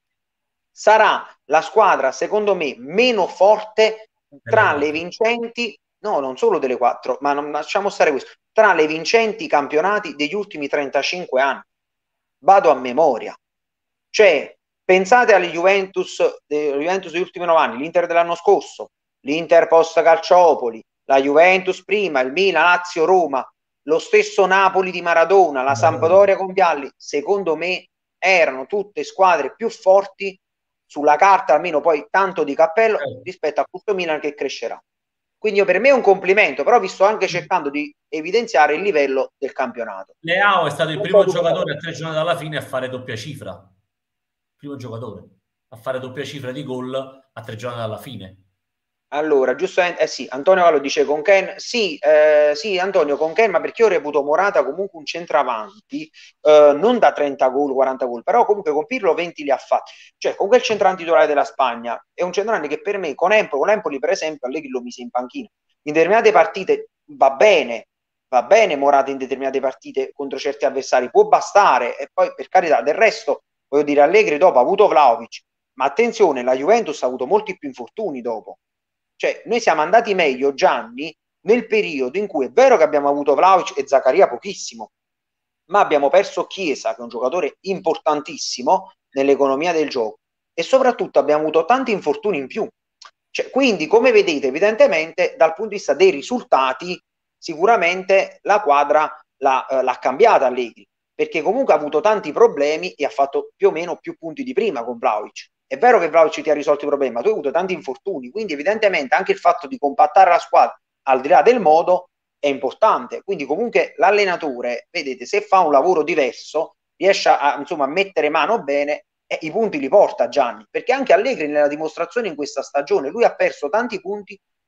sarà la squadra, secondo me, meno forte tra le vincenti, no, non solo delle quattro, ma non lasciamo stare questo, tra le vincenti campionati degli ultimi trentacinque anni. Vado a memoria. Cioè, pensate alle Juventus, eh, Juventus degli ultimi nove anni, l'Inter dell'anno scorso, l'Inter post Calciopoli, la Juventus prima, il Milan, Lazio, Roma, lo stesso Napoli di Maradona, la Sampdoria con Vialli, secondo me erano tutte squadre più forti sulla carta, almeno poi tanto di cappello, rispetto a questo Milan che crescerà. Quindi per me è un complimento, però vi sto anche cercando di evidenziare il livello del campionato. Leao è stato il primo giocatore a tre giornate dalla fine a fare doppia cifra. Primo giocatore a fare doppia cifra di gol a tre giornate dalla fine. Allora, giustamente, eh sì, Antonio Vallo dice con Ken, sì, eh, sì, Antonio con Ken, ma perché io reputo Morata comunque un centravanti, eh, non da trenta gol, quaranta gol, però comunque con Pirlo venti li ha fatti, cioè con quel centravanti titolare della Spagna, è un centravanti che per me, con Empoli, con Empoli per esempio, Allegri lo mise in panchina, in determinate partite va bene, va bene Morata in determinate partite contro certi avversari, può bastare, e poi per carità, del resto, voglio dire, Allegri dopo ha avuto Vlahovic, ma attenzione, la Juventus ha avuto molti più infortuni dopo. Cioè, noi siamo andati meglio, Gianni, nel periodo in cui è vero che abbiamo avuto Vlahovic e Zaccaria pochissimo, ma abbiamo perso Chiesa, che è un giocatore importantissimo nell'economia del gioco, e soprattutto abbiamo avuto tanti infortuni in più. Cioè, quindi, come vedete, evidentemente, dal punto di vista dei risultati, sicuramente la quadra l'ha, eh, l'ha cambiata Allegri, perché comunque ha avuto tanti problemi e ha fatto più o meno più punti di prima con Vlahovic. È vero che Vlahovic ti ha risolto i problemi, ma tu hai avuto tanti infortuni, quindi evidentemente anche il fatto di compattare la squadra al di là del modo è importante. Quindi comunque l'allenatore, vedete, se fa un lavoro diverso, riesce a, insomma, a mettere mano bene e i punti li porta Gianni, perché anche Allegri nella dimostrazione in questa stagione, lui ha perso tanti punti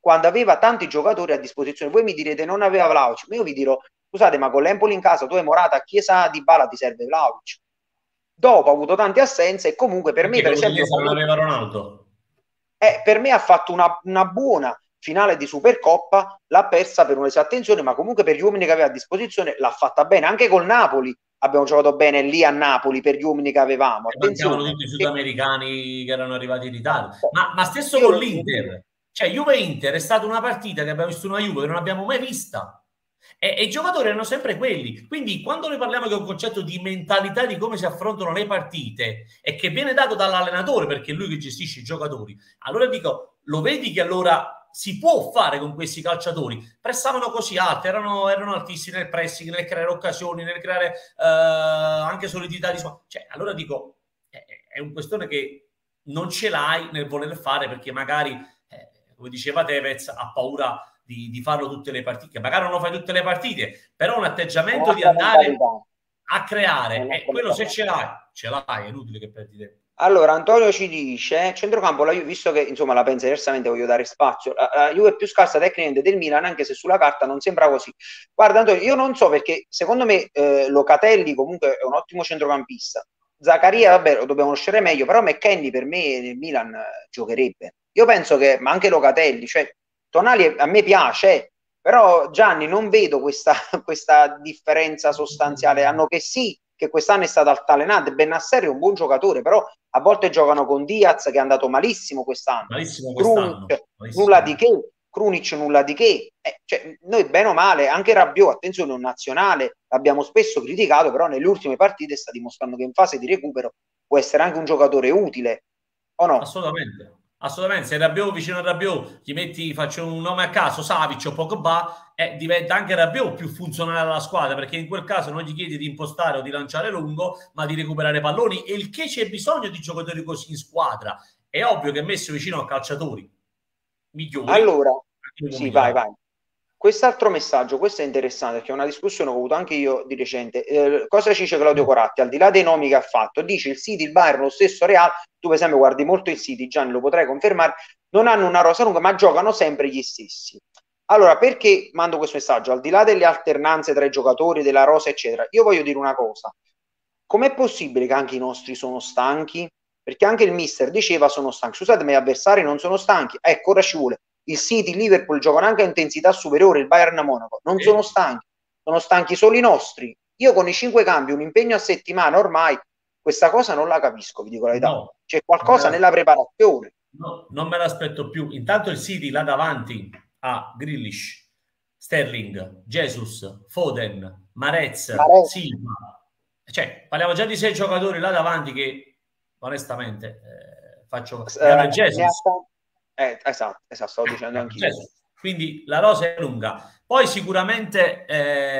quando aveva tanti giocatori a disposizione. Voi mi direte non aveva Vlahovic, ma io vi dirò, scusate, ma con l'Empoli in casa tu hai Morata, Chiesa, Dybala, ti serve Vlahovic. Dopo ha avuto tante assenze e comunque per Perché me, per con esempio, Chiesa non aveva Ronaldo. eh, per me ha fatto una, una buona finale di Supercoppa, l'ha persa per un'esattenzione, ma comunque per gli uomini che aveva a disposizione l'ha fatta bene. Anche col Napoli abbiamo giocato bene lì a Napoli per gli uomini che avevamo. E mancavano Attenzione. tutti i sudamericani che erano arrivati in ritardo. Eh, Ma, ma stesso io con lo- l'Inter, cioè Juve-Inter è stata una partita che abbiamo visto una Juve che non abbiamo mai vista. E, e i giocatori erano sempre quelli. Quindi quando noi parliamo che è un concetto di mentalità di come si affrontano le partite e che viene dato dall'allenatore perché è lui che gestisce i giocatori, allora dico, lo vedi che allora si può fare con questi calciatori? Pressavano così alti, erano, erano altissimi nel pressing, nel creare occasioni, nel creare eh, anche solidità di suono. Cioè, allora dico, è, è una questione che non ce l'hai nel voler fare perché magari, eh, come diceva Tevez, ha paura di, di farlo tutte le partite. Magari non lo fai tutte le partite, però un atteggiamento di andare a creare, e quello se ce l'hai, ce l'hai, è inutile che perdi tempo. Allora, Antonio ci dice, centrocampo, la Juve, visto che insomma la pensa diversamente, voglio dare spazio. La, la Juve è più scarsa tecnicamente del Milan, anche se sulla carta non sembra così. Guarda, Antonio, io non so perché secondo me eh, Locatelli comunque è un ottimo centrocampista. Zaccaria, vabbè, lo dobbiamo conoscere meglio, però McKennie per me nel Milan eh, giocherebbe. Io penso che, ma anche Locatelli, cioè Tonali a me piace, però Gianni non vedo questa, questa differenza sostanziale. Hanno che sì, che quest'anno è stato altalenante. Bennasseri è un buon giocatore, però a volte giocano con Diaz che è andato malissimo quest'anno. Malissimo quest'anno. Krunic, Malissimo. nulla di che. Krunic nulla di che. Eh, cioè, noi bene o male, anche Rabiot, attenzione, un nazionale, l'abbiamo spesso criticato, però nelle ultime partite sta dimostrando che in fase di recupero può essere anche un giocatore utile, o no? Assolutamente. Assolutamente, se Rabiot vicino a Rabiot gli metti, faccio un nome a caso, Savic o Pogba, eh, diventa anche Rabiot più funzionale alla squadra, perché in quel caso non gli chiedi di impostare o di lanciare lungo, ma di recuperare palloni, e il che c'è bisogno di giocatori così in squadra. È ovvio che messo vicino a calciatori migliori. Allora, sì, vai, vai. Quest'altro messaggio, questo è interessante, perché è una discussione che ho avuto anche io di recente. Eh, cosa ci dice Claudio Coratti? Al di là dei nomi che ha fatto, dice il City, il Bayern, lo stesso Real, tu per esempio guardi molto il City, Gianni lo potrai confermare, non hanno una rosa lunga, ma giocano sempre gli stessi. Allora, perché mando questo messaggio? Al di là delle alternanze tra i giocatori, della rosa, eccetera, io voglio dire una cosa. Com'è possibile che anche i nostri sono stanchi? Perché anche il mister diceva sono stanchi. Scusate, ma gli avversari non sono stanchi. Ecco, ora ci vuole. Il City, il Liverpool giocano anche a intensità superiore, il Bayern Monaco non sono stanchi, sono stanchi solo i nostri. Io con i cinque cambi, un impegno a settimana, ormai questa cosa non la capisco, vi dico la verità. No, c'è qualcosa nella preparazione. No, non me l'aspetto più. Intanto il City là davanti a Grealish, Sterling, Jesus, Foden, Marez, Marez. Silva. Cioè, parliamo già di sei giocatori là davanti che onestamente eh, faccio Eh, Jesus. Eh, esatto, esatto, stavo dicendo anch'io. Quindi la rosa è lunga. Poi sicuramente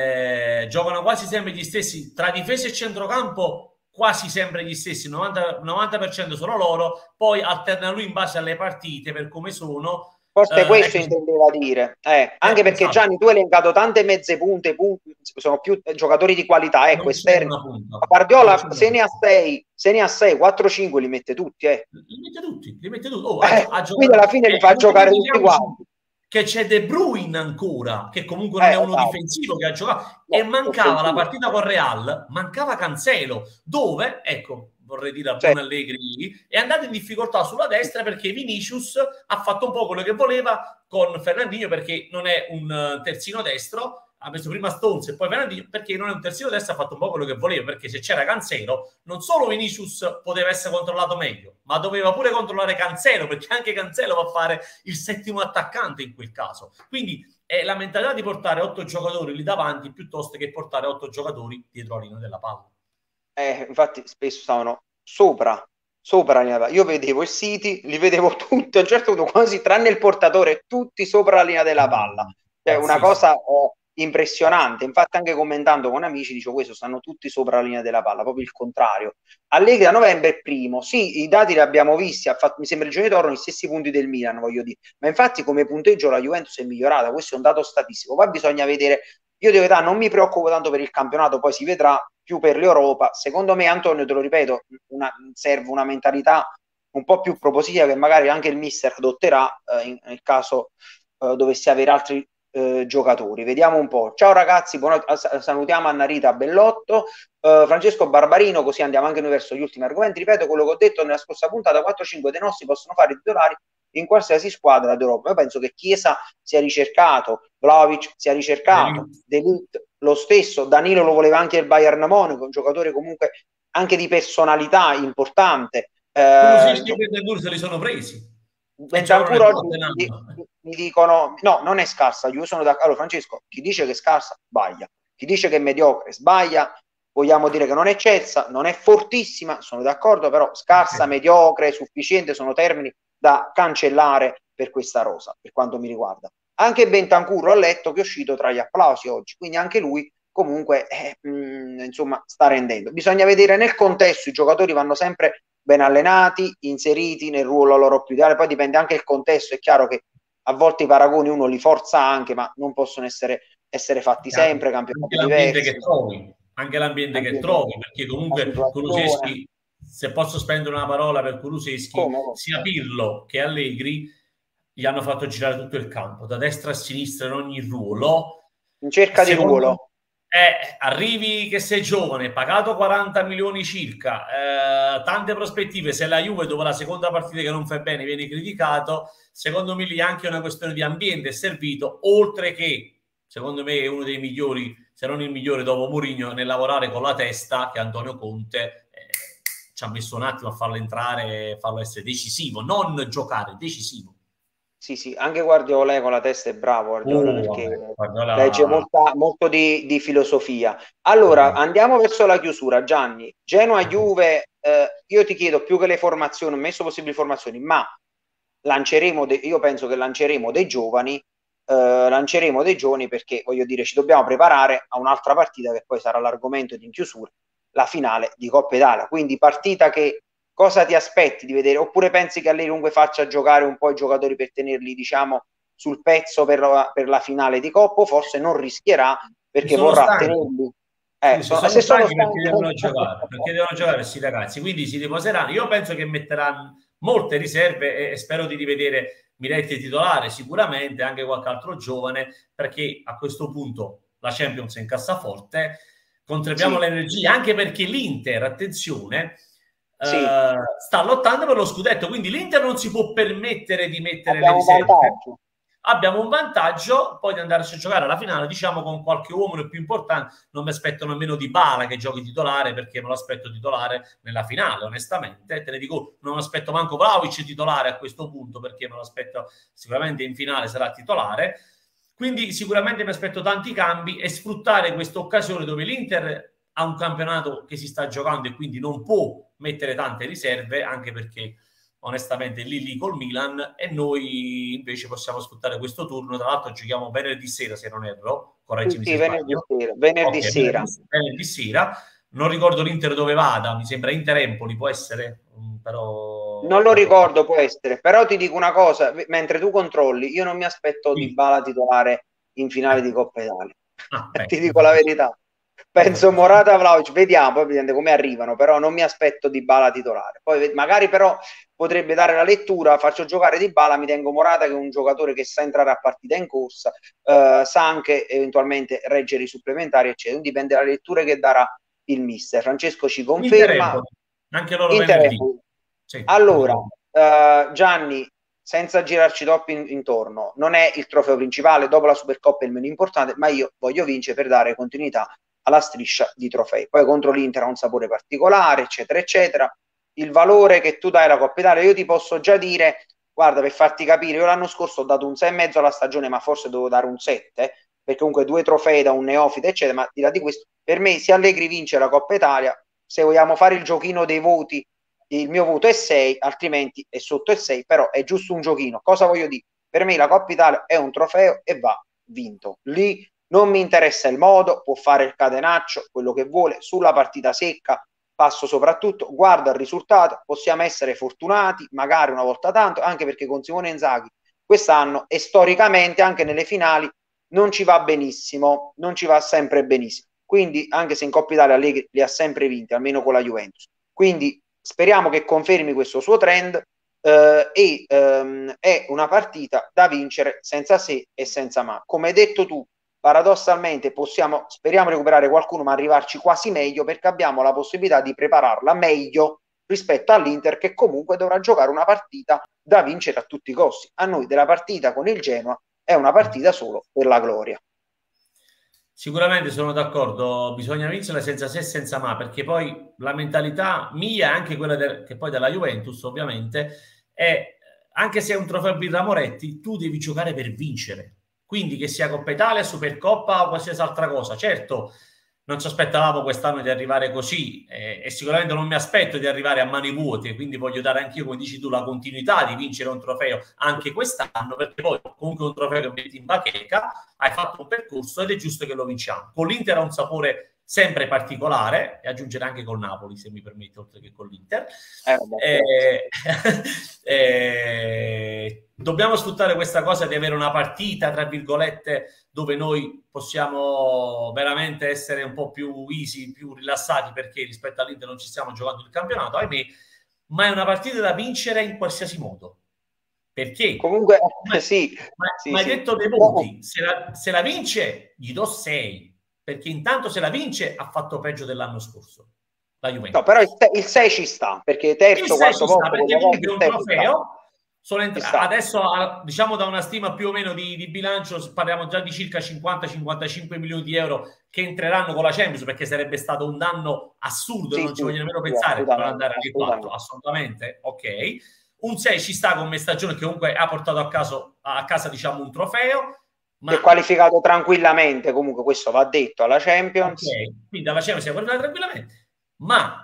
eh, giocano quasi sempre gli stessi tra difesa e centrocampo, quasi sempre gli stessi, novanta, novanta per cento sono loro, poi alterna lui in base alle partite per come sono. Forse eh, questo ecco. intendeva dire, eh, anche eh, perché esatto. Gianni tu hai elencato tante mezze punte, punte sono più giocatori di qualità, ecco, esterni. Guardiola se ne ha sei, se ne ha sei, quattro cinque li mette tutti, eh. Li mette tutti, li mette tutti. Oh, eh, ha, ha quindi alla fine li fa giocare tutti quanti. Che c'è De Bruyne ancora, che comunque non eh, è uno esatto. difensivo che ha giocato, no, e mancava la partita con Real, mancava Cancelo, dove, ecco, vorrei dire a Buon Allegri, è andato in difficoltà sulla destra perché Vinicius ha fatto un po' quello che voleva con Fernandinho, perché non è un terzino destro, ha messo prima Stones e poi Fernandinho, perché non è un terzino destro, ha fatto un po' quello che voleva, perché se c'era Cancelo, non solo Vinicius poteva essere controllato meglio, ma doveva pure controllare Cancelo, perché anche Cancelo va a fare il settimo attaccante in quel caso. Quindi è la mentalità di portare otto giocatori lì davanti piuttosto che portare otto giocatori dietro la linea della palla. Eh, infatti spesso stavano sopra, sopra la linea della palla. Io vedevo il City, li vedevo tutti, a un certo punto quasi tranne il portatore, tutti sopra la linea della palla. Cioè una cosa eh, impressionante. Infatti anche commentando con amici dicevo questo, stanno tutti sopra la linea della palla, proprio il contrario. Allegri a novembre è primo, sì, i dati li abbiamo visti, ha fatto, mi sembra il giorno di torno gli stessi punti del Milan, voglio dire, ma infatti come punteggio la Juventus è migliorata, questo è un dato statistico, poi bisogna vedere. Io di verità non mi preoccupo tanto per il campionato, poi si vedrà, più per l'Europa. Secondo me, Antonio, te lo ripeto, una, serve una mentalità un po' più propositiva che magari anche il mister adotterà eh, in, nel caso eh, dovesse avere altri eh, giocatori. Vediamo un po'. Ciao ragazzi, buona, salutiamo Anna Rita Bellotto, eh, Francesco Barbarino, così andiamo anche noi verso gli ultimi argomenti. Ripeto quello che ho detto nella scorsa puntata, quattro cinque dei nostri possono fare i titolari in qualsiasi squadra d'Europa. Io penso che Chiesa sia ricercato, Vlahovic sia ricercato, De Ligt lo stesso, Danilo lo voleva anche il Bayern Monaco, un giocatore comunque anche di personalità importante. Eh, Bentancur se li sono presi. Bentancur oggi mi, mi dicono no, non è scarsa. Io sono d'accordo. Allora, Francesco, chi dice che è scarsa sbaglia, chi dice che è mediocre sbaglia. Vogliamo dire che non è eccelsa, non è fortissima, sono d'accordo, però scarsa, okay. Mediocre, sufficiente sono termini da cancellare per questa rosa, per quanto mi riguarda. Anche Bentancur ho letto che è uscito tra gli applausi oggi, quindi anche lui comunque eh, mh, insomma sta rendendo. Bisogna vedere nel contesto, i giocatori vanno sempre ben allenati, inseriti nel ruolo loro più ideale, poi dipende anche il contesto, è chiaro che a volte i paragoni uno li forza anche, ma non possono essere, essere fatti sempre, campionati diversi. Che trovi, anche l'ambiente anche che trovi, perché comunque Kuluseschi, se posso spendere una parola per Kuluseschi, sia Pirlo che Allegri gli hanno fatto girare tutto il campo, da destra a sinistra in ogni ruolo. In cerca di ruolo. Eh, arrivi che sei giovane, pagato quaranta milioni circa, eh, tante prospettive, se la Juve dopo la seconda partita che non fa bene viene criticato, secondo me lì è anche una questione di ambiente è servito, oltre che secondo me è uno dei migliori, se non il migliore dopo Mourinho, nel lavorare con la testa, che Antonio Conte eh, ci ha messo un attimo a farlo entrare e farlo essere decisivo, non giocare, decisivo. Sì, sì, anche Guardiola con la testa è bravo, Guardiola, oh, perché Guardiola... legge molta, molto di, di filosofia. Allora, andiamo verso la chiusura, Gianni. Genoa-Juve, eh, io ti chiedo più che le formazioni, ho messo possibili formazioni, ma lanceremo, de- io penso che lanceremo dei giovani, eh, lanceremo dei giovani perché, voglio dire, ci dobbiamo preparare a un'altra partita che poi sarà l'argomento di chiusura, la finale di Coppa Italia. Quindi partita che cosa ti aspetti di vedere? Oppure pensi che a lei comunque faccia giocare un po' i giocatori per tenerli, diciamo, sul pezzo per la, per la finale di Coppa? Forse non rischierà perché vorrà stanchi. tenerli. Eh, sì, sono, sono se sono stanchi perché devono giocare, perché devono giocare questi ragazzi, quindi si riposeranno. Io penso che metteranno molte riserve e, e spero di rivedere Miretti titolare, sicuramente anche qualche altro giovane, perché a questo punto la Champions è in cassaforte, conserviamo sì. l'energia, anche perché l'Inter, attenzione, sì. Uh, sta lottando per lo scudetto, quindi l'Inter non si può permettere di mettere Abbiamo le riserve. Un abbiamo un vantaggio poi di andarci a giocare alla finale, diciamo, con qualche uomo più importante. Non mi aspetto nemmeno Dybala che giochi titolare, perché non l'aspetto titolare nella finale, onestamente, te ne dico, non aspetto manco Vlahovic titolare a questo punto, perché me lo aspetto sicuramente in finale sarà titolare, quindi sicuramente mi aspetto tanti cambi e sfruttare questa occasione dove l'Inter ha un campionato che si sta giocando e quindi non può mettere tante riserve, anche perché onestamente lì lì col Milan, e noi invece possiamo sfruttare questo turno. Tra l'altro giochiamo venerdì sera, se non erro, correggimi sì, se venerdì sbaglio. Sera, venerdì, okay, sera. Venerdì, venerdì sera. Non ricordo l'Inter dove vada, mi sembra Inter-Empoli, può essere, però... Non lo ricordo, può essere, però ti dico una cosa, mentre tu controlli, io non mi aspetto sì. Dybala titolare in finale di Coppa Italia. Ah, ti dico la verità. Penso Morata, Vlahovic, vediamo, poi vedete come arrivano, però non mi aspetto Dybala titolare. Poi magari però potrebbe dare la lettura, faccio giocare Dybala, mi tengo Morata che è un giocatore che sa entrare a partita in corsa, eh, sa anche eventualmente reggere i supplementari, eccetera. Dipende dalla lettura che darà il mister. Francesco ci conferma. Anche loro venerdì. Sì, allora, uh, Gianni, senza girarci troppo in, intorno, non è il trofeo principale, dopo la Supercoppa è il meno importante, ma io voglio vincere per dare continuità alla striscia di trofei. Poi contro l'Inter ha un sapore particolare, eccetera, eccetera. Il valore che tu dai alla Coppa Italia, io ti posso già dire, guarda, per farti capire, io l'anno scorso ho dato un sei e mezzo alla stagione, ma forse devo dare un sette, perché comunque due trofei da un neofita, eccetera, ma di là di questo, per me se Allegri vince la Coppa Italia, se vogliamo fare il giochino dei voti, il mio voto è sei, altrimenti è sotto il sei, però è giusto un giochino. Cosa voglio dire? Per me la Coppa Italia è un trofeo e va vinto. Lì non mi interessa il modo, può fare il catenaccio, quello che vuole, sulla partita secca passo soprattutto, guarda il risultato, possiamo essere fortunati, magari una volta tanto, anche perché con Simone Inzaghi quest'anno e storicamente anche nelle finali non ci va benissimo, non ci va sempre benissimo. Quindi anche se in Coppa Italia Allegri li ha sempre vinti, almeno con la Juventus. Quindi speriamo che confermi questo suo trend. eh, e ehm, è una partita da vincere senza se e senza ma. Come hai detto tu, paradossalmente possiamo, speriamo recuperare qualcuno, ma arrivarci quasi meglio, perché abbiamo la possibilità di prepararla meglio rispetto all'Inter, che comunque dovrà giocare una partita da vincere a tutti i costi. A noi della partita con il Genoa è una partita solo per la gloria. Sicuramente sono d'accordo, bisogna vincere senza se e senza ma, perché poi la mentalità mia, anche quella de- che poi della Juventus ovviamente, è, anche se è un trofeo Birra Moretti, tu devi giocare per vincere. Quindi che sia Coppa Italia, Supercoppa o qualsiasi altra cosa. Certo, non ci aspettavamo quest'anno di arrivare così eh, e sicuramente non mi aspetto di arrivare a mani vuote, quindi voglio dare anch'io, come dici tu, la continuità di vincere un trofeo anche quest'anno, perché poi comunque un trofeo che metti in bacheca, hai fatto un percorso ed è giusto che lo vinciamo. Con l'Inter ha un sapore sempre particolare, e aggiungere anche col Napoli, se mi permette, oltre che con l'Inter. Eh, vabbè, eh, eh, dobbiamo sfruttare questa cosa di avere una partita, tra virgolette, dove noi possiamo veramente essere un po' più easy, più rilassati, perché rispetto all'Inter non ci stiamo giocando il campionato, ahimè, ma è una partita da vincere in qualsiasi modo. Perché? comunque, Ma, sì, ma, sì, ma hai sì. detto dei voti, se la, se la vince gli do sei, perché intanto se la vince ha fatto peggio dell'anno scorso, la No, però il, Juventus. il sei ci sta, perché Il terzo, sei quarto ci sta, posto, perché quello che è, comunque il è un sei ci sta. trofeo. Sono Ci entra- sta. adesso, diciamo, da una stima più o meno di, di bilancio, parliamo già di circa cinquanta cinquantacinque milioni di euro che entreranno con la Champions, perché sarebbe stato un danno assurdo, Sì, non ci sì, voglio nemmeno sì, pensare, non assolutamente, andare alle quattro, assolutamente. assolutamente, ok. Un sei ci sta come stagione che comunque ha portato a, caso, a casa, diciamo, un trofeo, Si è ma qualificato tranquillamente, comunque questo va detto, alla Champions. ok, quindi alla Champions siamo arrivati tranquillamente, ma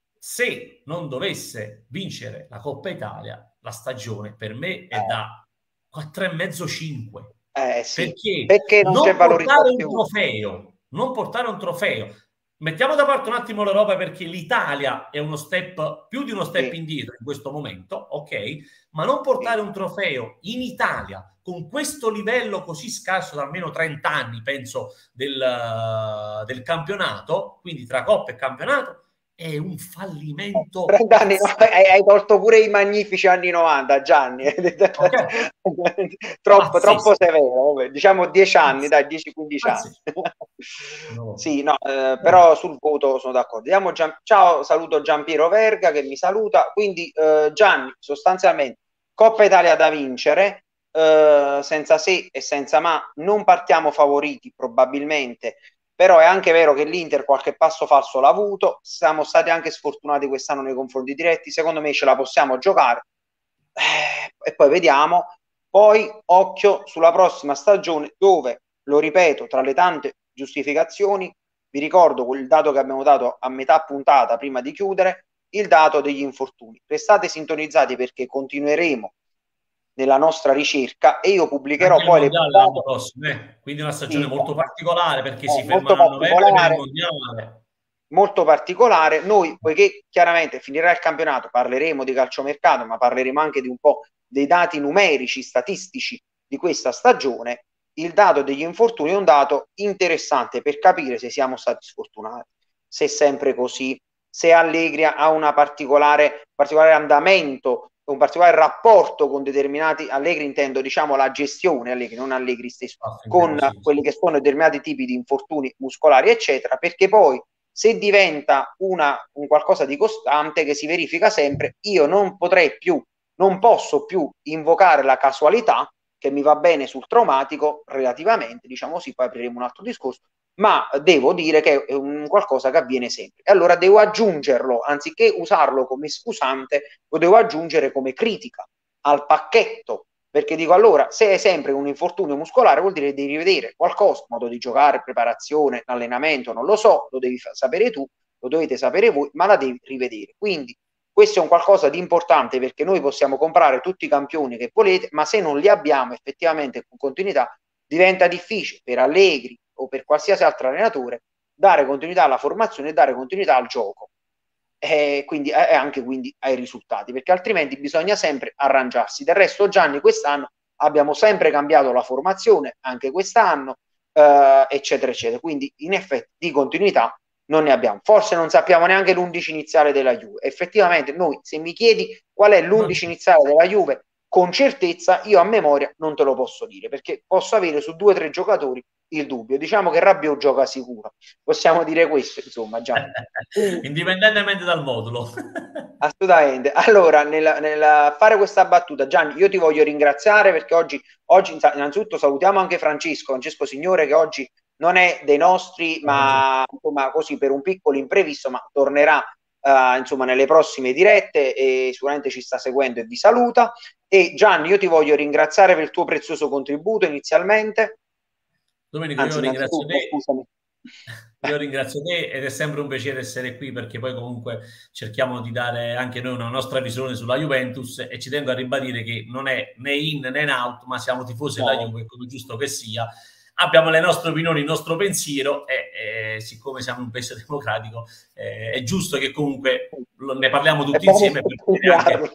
se non dovesse vincere la Coppa Italia, la stagione per me è Eh, da quattro e mezzo cinque, eh, sì, perché perché non c'è non portare un valorizzazione. trofeo, non portare un trofeo, mettiamo da parte un attimo l'Europa, perché l'Italia è uno step, più di uno step Sì, indietro in questo momento, ok, ma non sì. portare un trofeo in Italia con questo livello così scarso da almeno trenta anni, penso, del, del campionato, quindi tra Coppa e campionato, è un fallimento trenta anni, no, pazzesco. hai, hai tolto pure i magnifici anni novanta, Gianni. Ok? troppo, troppo Pazzesco. severo. Vabbè. Diciamo dieci anni, Pazzesco. dai, dieci quindici anni. Pazzesco. No. Sì, no, eh, però sul voto sono d'accordo. Diamo Gian... Ciao, saluto Giampiero Verga che mi saluta. Quindi, eh, Gianni, sostanzialmente, Coppa Italia da vincere, eh, senza se e senza ma. Non partiamo favoriti, probabilmente, però è anche vero che l'Inter qualche passo falso l'ha avuto, siamo stati anche sfortunati quest'anno nei confronti diretti, secondo me ce la possiamo giocare, eh, e poi vediamo. Poi occhio sulla prossima stagione dove, lo ripeto, tra le tante giustificazioni, vi ricordo quel dato che abbiamo dato a metà puntata prima di chiudere, il dato degli infortuni. Restate sintonizzati perché continueremo nella nostra ricerca e io pubblicherò Anche il poi le mondiale l'anno puntate. prossimo, eh? Quindi una stagione Sì, molto particolare, perché è si molto fermano a novembre per il particolare, mondiale. molto particolare. Noi, poiché chiaramente finirà il campionato, parleremo di calciomercato, ma parleremo anche di un po' dei dati numerici, statistici di questa stagione. Il dato degli infortuni è un dato interessante per capire se siamo stati sfortunati, se è sempre così, se Allegri ha una particolare, particolare andamento, un particolare rapporto con determinati, Allegri intendo, diciamo, la gestione, Allegri, non Allegri stesso, Ah, con sì, sì. quelli che sono determinati tipi di infortuni muscolari, eccetera, perché poi se diventa una, un qualcosa di costante che si verifica sempre, io non potrei più, non posso più invocare la casualità, che mi va bene sul traumatico relativamente, diciamo così, poi apriremo un altro discorso, ma devo dire che è un qualcosa che avviene sempre. E allora devo aggiungerlo, anziché usarlo come scusante, lo devo aggiungere come critica al pacchetto, perché dico allora, se è sempre un infortunio muscolare vuol dire che devi rivedere qualcosa, modo di giocare, preparazione, allenamento, non lo so, lo devi sapere tu, lo dovete sapere voi, ma la devi rivedere. Quindi questo è un qualcosa di importante, perché noi possiamo comprare tutti i campioni che volete, ma se non li abbiamo effettivamente con continuità, diventa difficile per Allegri o per qualsiasi altro allenatore dare continuità alla formazione e dare continuità al gioco. E quindi e anche quindi ai risultati, perché altrimenti bisogna sempre arrangiarsi. Del resto, Gianni, quest'anno abbiamo sempre cambiato la formazione, anche quest'anno, eh, eccetera, eccetera. Quindi, in effetti, di continuità non ne abbiamo. Forse non sappiamo neanche l'undici iniziale della Juve. Effettivamente noi, se mi chiedi qual è l'undici iniziale della Juve, con certezza io a memoria non te lo posso dire, perché posso avere su due o tre giocatori il dubbio. Diciamo che Rabiot gioca sicuro, possiamo dire questo, insomma, già. Indipendentemente dal modulo. Assolutamente. Allora, nel, nel fare questa battuta, Gianni, io ti voglio ringraziare perché oggi, oggi innanzitutto salutiamo anche Francesco, Francesco Signore, che oggi non è dei nostri, ma insomma, così per un piccolo imprevisto, ma tornerà Uh, insomma nelle prossime dirette e sicuramente ci sta seguendo e vi saluta. E Gianni, io ti voglio ringraziare per il tuo prezioso contributo inizialmente. Domenico, Anzi, io ringrazio te. Scusami. Io ringrazio te ed è sempre un piacere essere qui, perché poi comunque cerchiamo di dare anche noi una nostra visione sulla Juventus, e ci tengo a ribadire che non è né in né in out, ma siamo tifosi no. della Juve, come giusto che sia. Abbiamo le nostre opinioni, il nostro pensiero e, e siccome siamo un paese democratico eh, è giusto che comunque ne parliamo tutti insieme per anche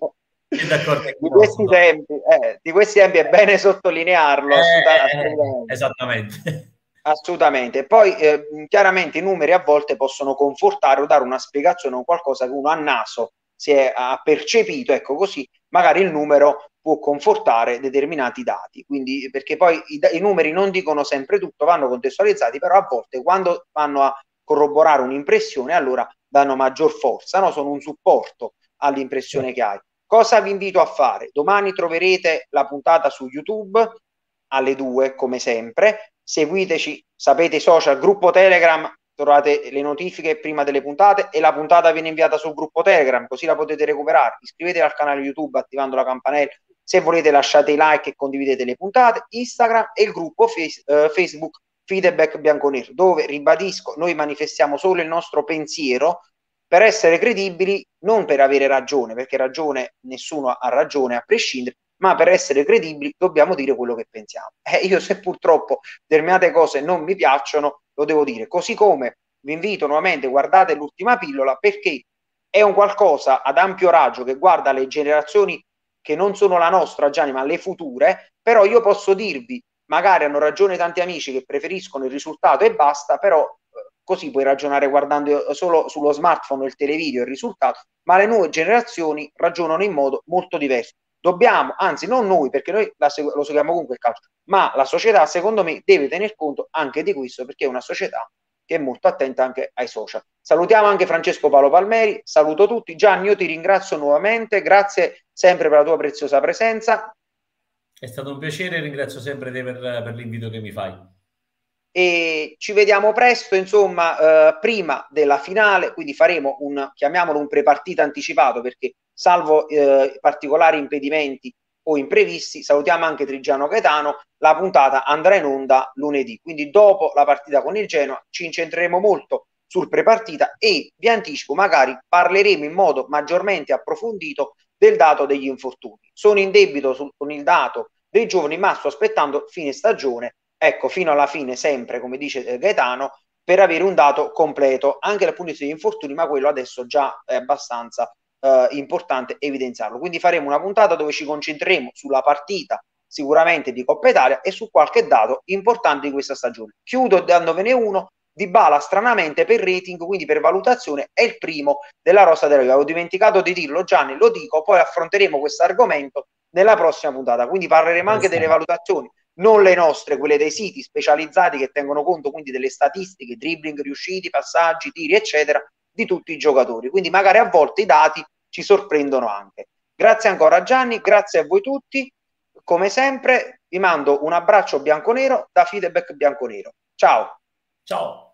di questi no? tempi eh, di questi tempi è bene sottolinearlo eh, assolutamente. Esattamente. Assolutamente. Poi eh, chiaramente i numeri a volte possono confortare o dare una spiegazione o qualcosa che uno a naso si è ha percepito, ecco, così magari il numero può confortare determinati dati, quindi perché poi i, i numeri non dicono sempre tutto, vanno contestualizzati, però a volte quando vanno a corroborare un'impressione allora danno maggior forza, no? Sono un supporto all'impressione sì. che hai. Cosa vi invito a fare? Domani troverete la puntata su YouTube alle due come sempre, seguiteci, sapete i social, gruppo Telegram, trovate le notifiche prima delle puntate e la puntata viene inviata sul gruppo Telegram, così la potete recuperare. Iscrivetevi al canale YouTube attivando la campanella, se volete lasciate i like e condividete le puntate, Instagram e il gruppo face, uh, Facebook Feedback Bianconero, dove ribadisco, noi manifestiamo solo il nostro pensiero per essere credibili, non per avere ragione, perché ragione nessuno ha ragione a prescindere, ma per essere credibili dobbiamo dire quello che pensiamo. Eh, io se purtroppo determinate cose non mi piacciono, lo devo dire. Così come vi invito nuovamente, guardate l'ultima pillola, perché è un qualcosa ad ampio raggio che guarda le generazioni che non sono la nostra, Gianni, ma le future, però io posso dirvi, magari hanno ragione tanti amici che preferiscono il risultato e basta, però eh, così puoi ragionare guardando solo sullo smartphone il televideo il risultato, ma le nuove generazioni ragionano in modo molto diverso. Dobbiamo, anzi non noi, perché noi la segu- lo seguiamo comunque il calcio, ma la società secondo me deve tener conto anche di questo, perché è una società che è molto attenta anche ai social. Salutiamo anche Francesco Paolo Palmeri, saluto tutti. Gianni, io ti ringrazio nuovamente, grazie sempre per la tua preziosa presenza. È stato un piacere, ringrazio sempre te per, per l'invito che mi fai. E ci vediamo presto, insomma, eh, prima della finale, quindi faremo un, chiamiamolo un prepartita anticipato, perché salvo eh, particolari impedimenti o imprevisti, salutiamo anche Trigiano Gaetano, la puntata andrà in onda lunedì, quindi dopo la partita con il Genoa ci incentreremo molto sul prepartita e vi anticipo, magari parleremo in modo maggiormente approfondito del dato degli infortuni. Sono in debito sul, con il dato dei giovani, ma sto aspettando fine stagione, ecco, fino alla fine sempre, come dice Gaetano, per avere un dato completo anche dal punto di vista degli infortuni, ma quello adesso già è abbastanza eh, importante evidenziarlo. Quindi faremo una puntata dove ci concentreremo sulla partita sicuramente di Coppa Italia e su qualche dato importante di questa stagione. Chiudo dandovene uno. Dybala stranamente per rating, quindi per valutazione, è il primo della rosa della Juve. Avevo dimenticato di dirlo, Gianni, lo dico, poi affronteremo questo argomento nella prossima puntata, quindi parleremo anche delle valutazioni, non le nostre, quelle dei siti specializzati che tengono conto quindi delle statistiche, dribbling riusciti, passaggi, tiri, eccetera, di tutti i giocatori. Quindi magari a volte i dati ci sorprendono anche. Grazie ancora Gianni, grazie a voi tutti. Come sempre vi mando un abbraccio bianconero da Feedback Bianconero. Ciao. Ciao.